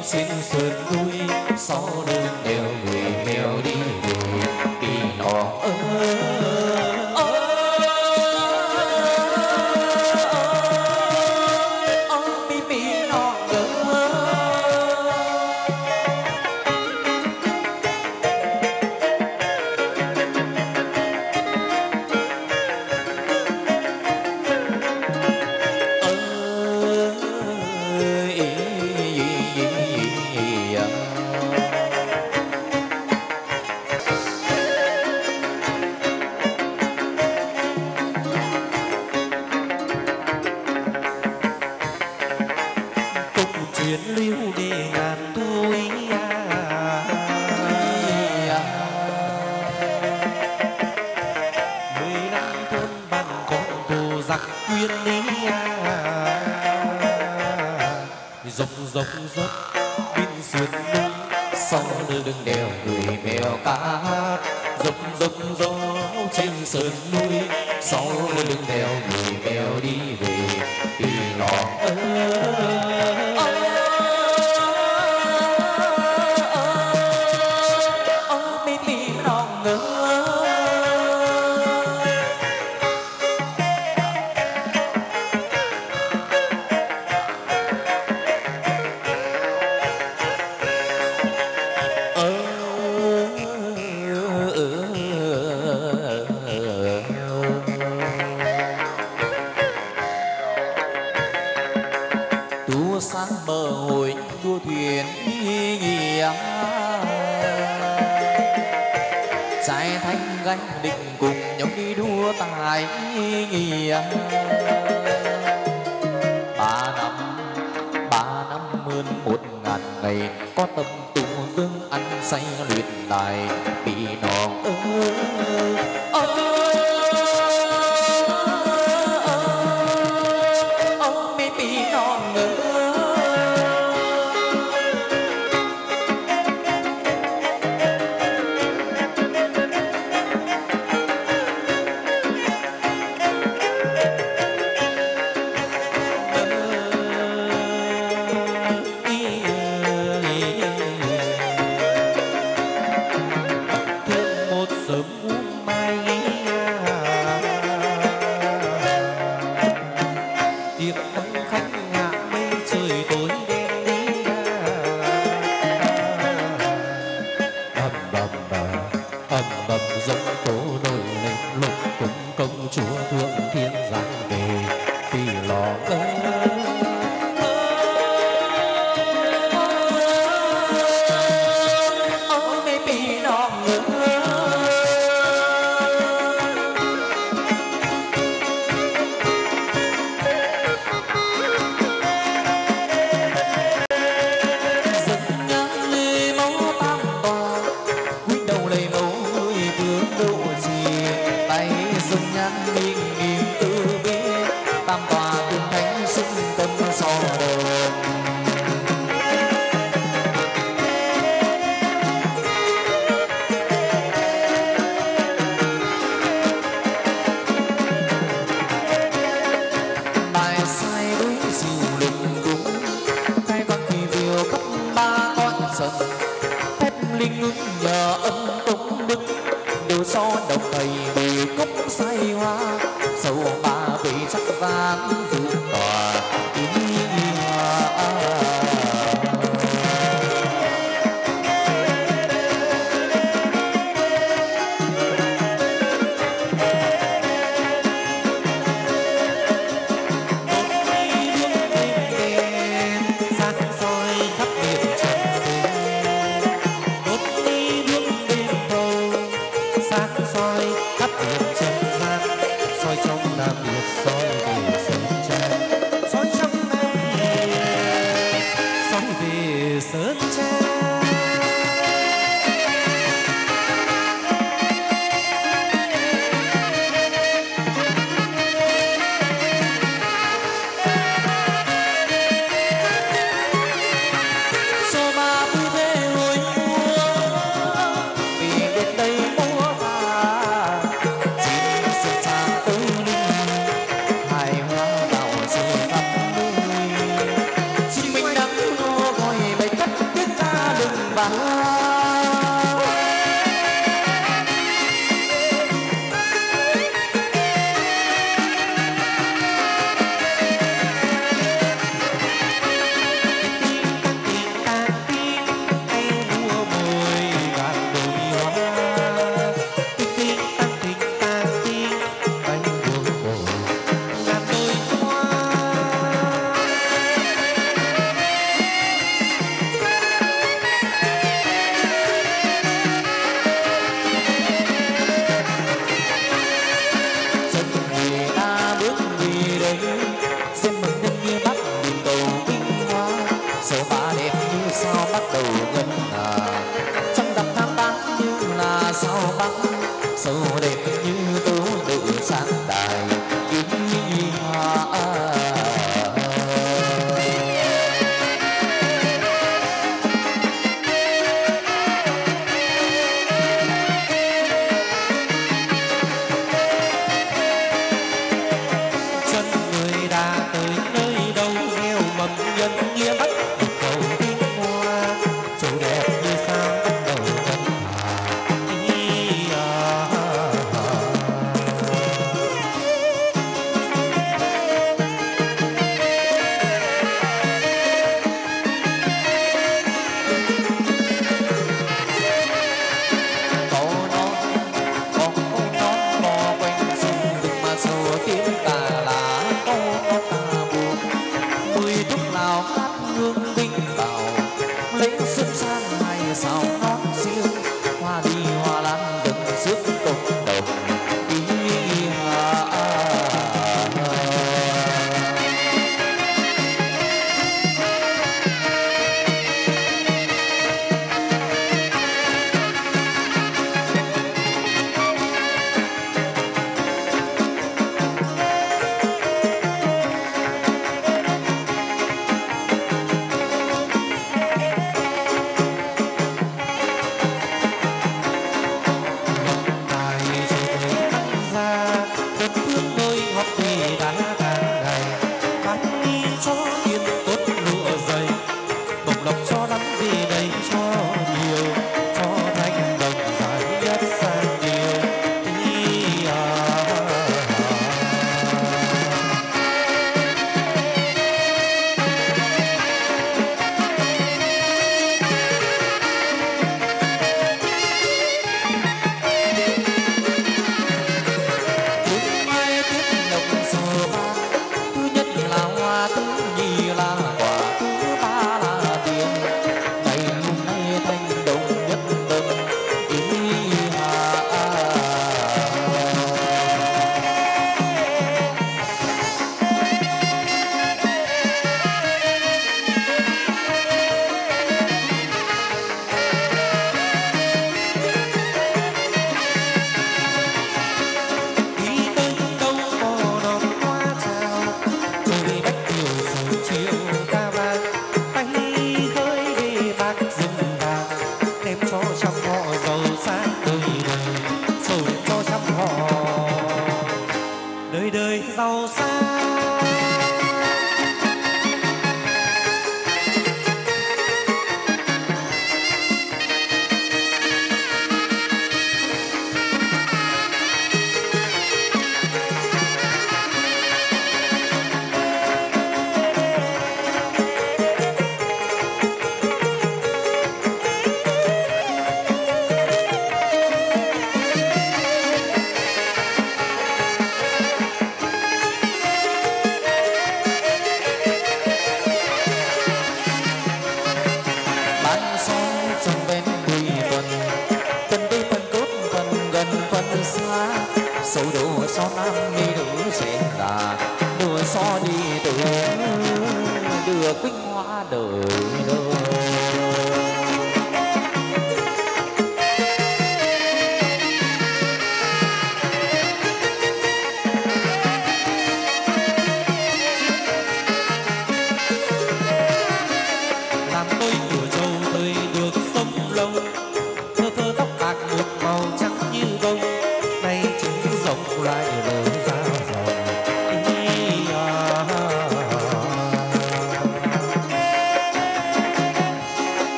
trên sườn núi sau lưng đèo người mèo đi về đi nọ sớm bắn.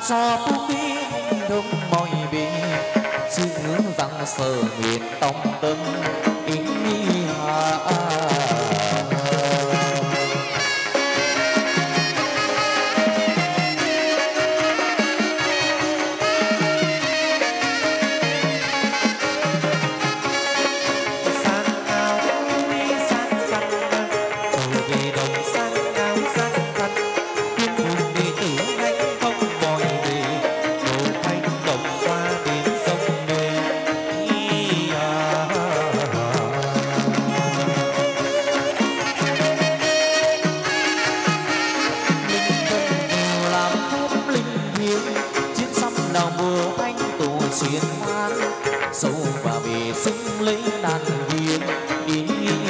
cho phú quý đông mọi bề chữ rằng sở nguyện tông tâm ý hà chiến hoan sâu và về súng lấy đàn viên ý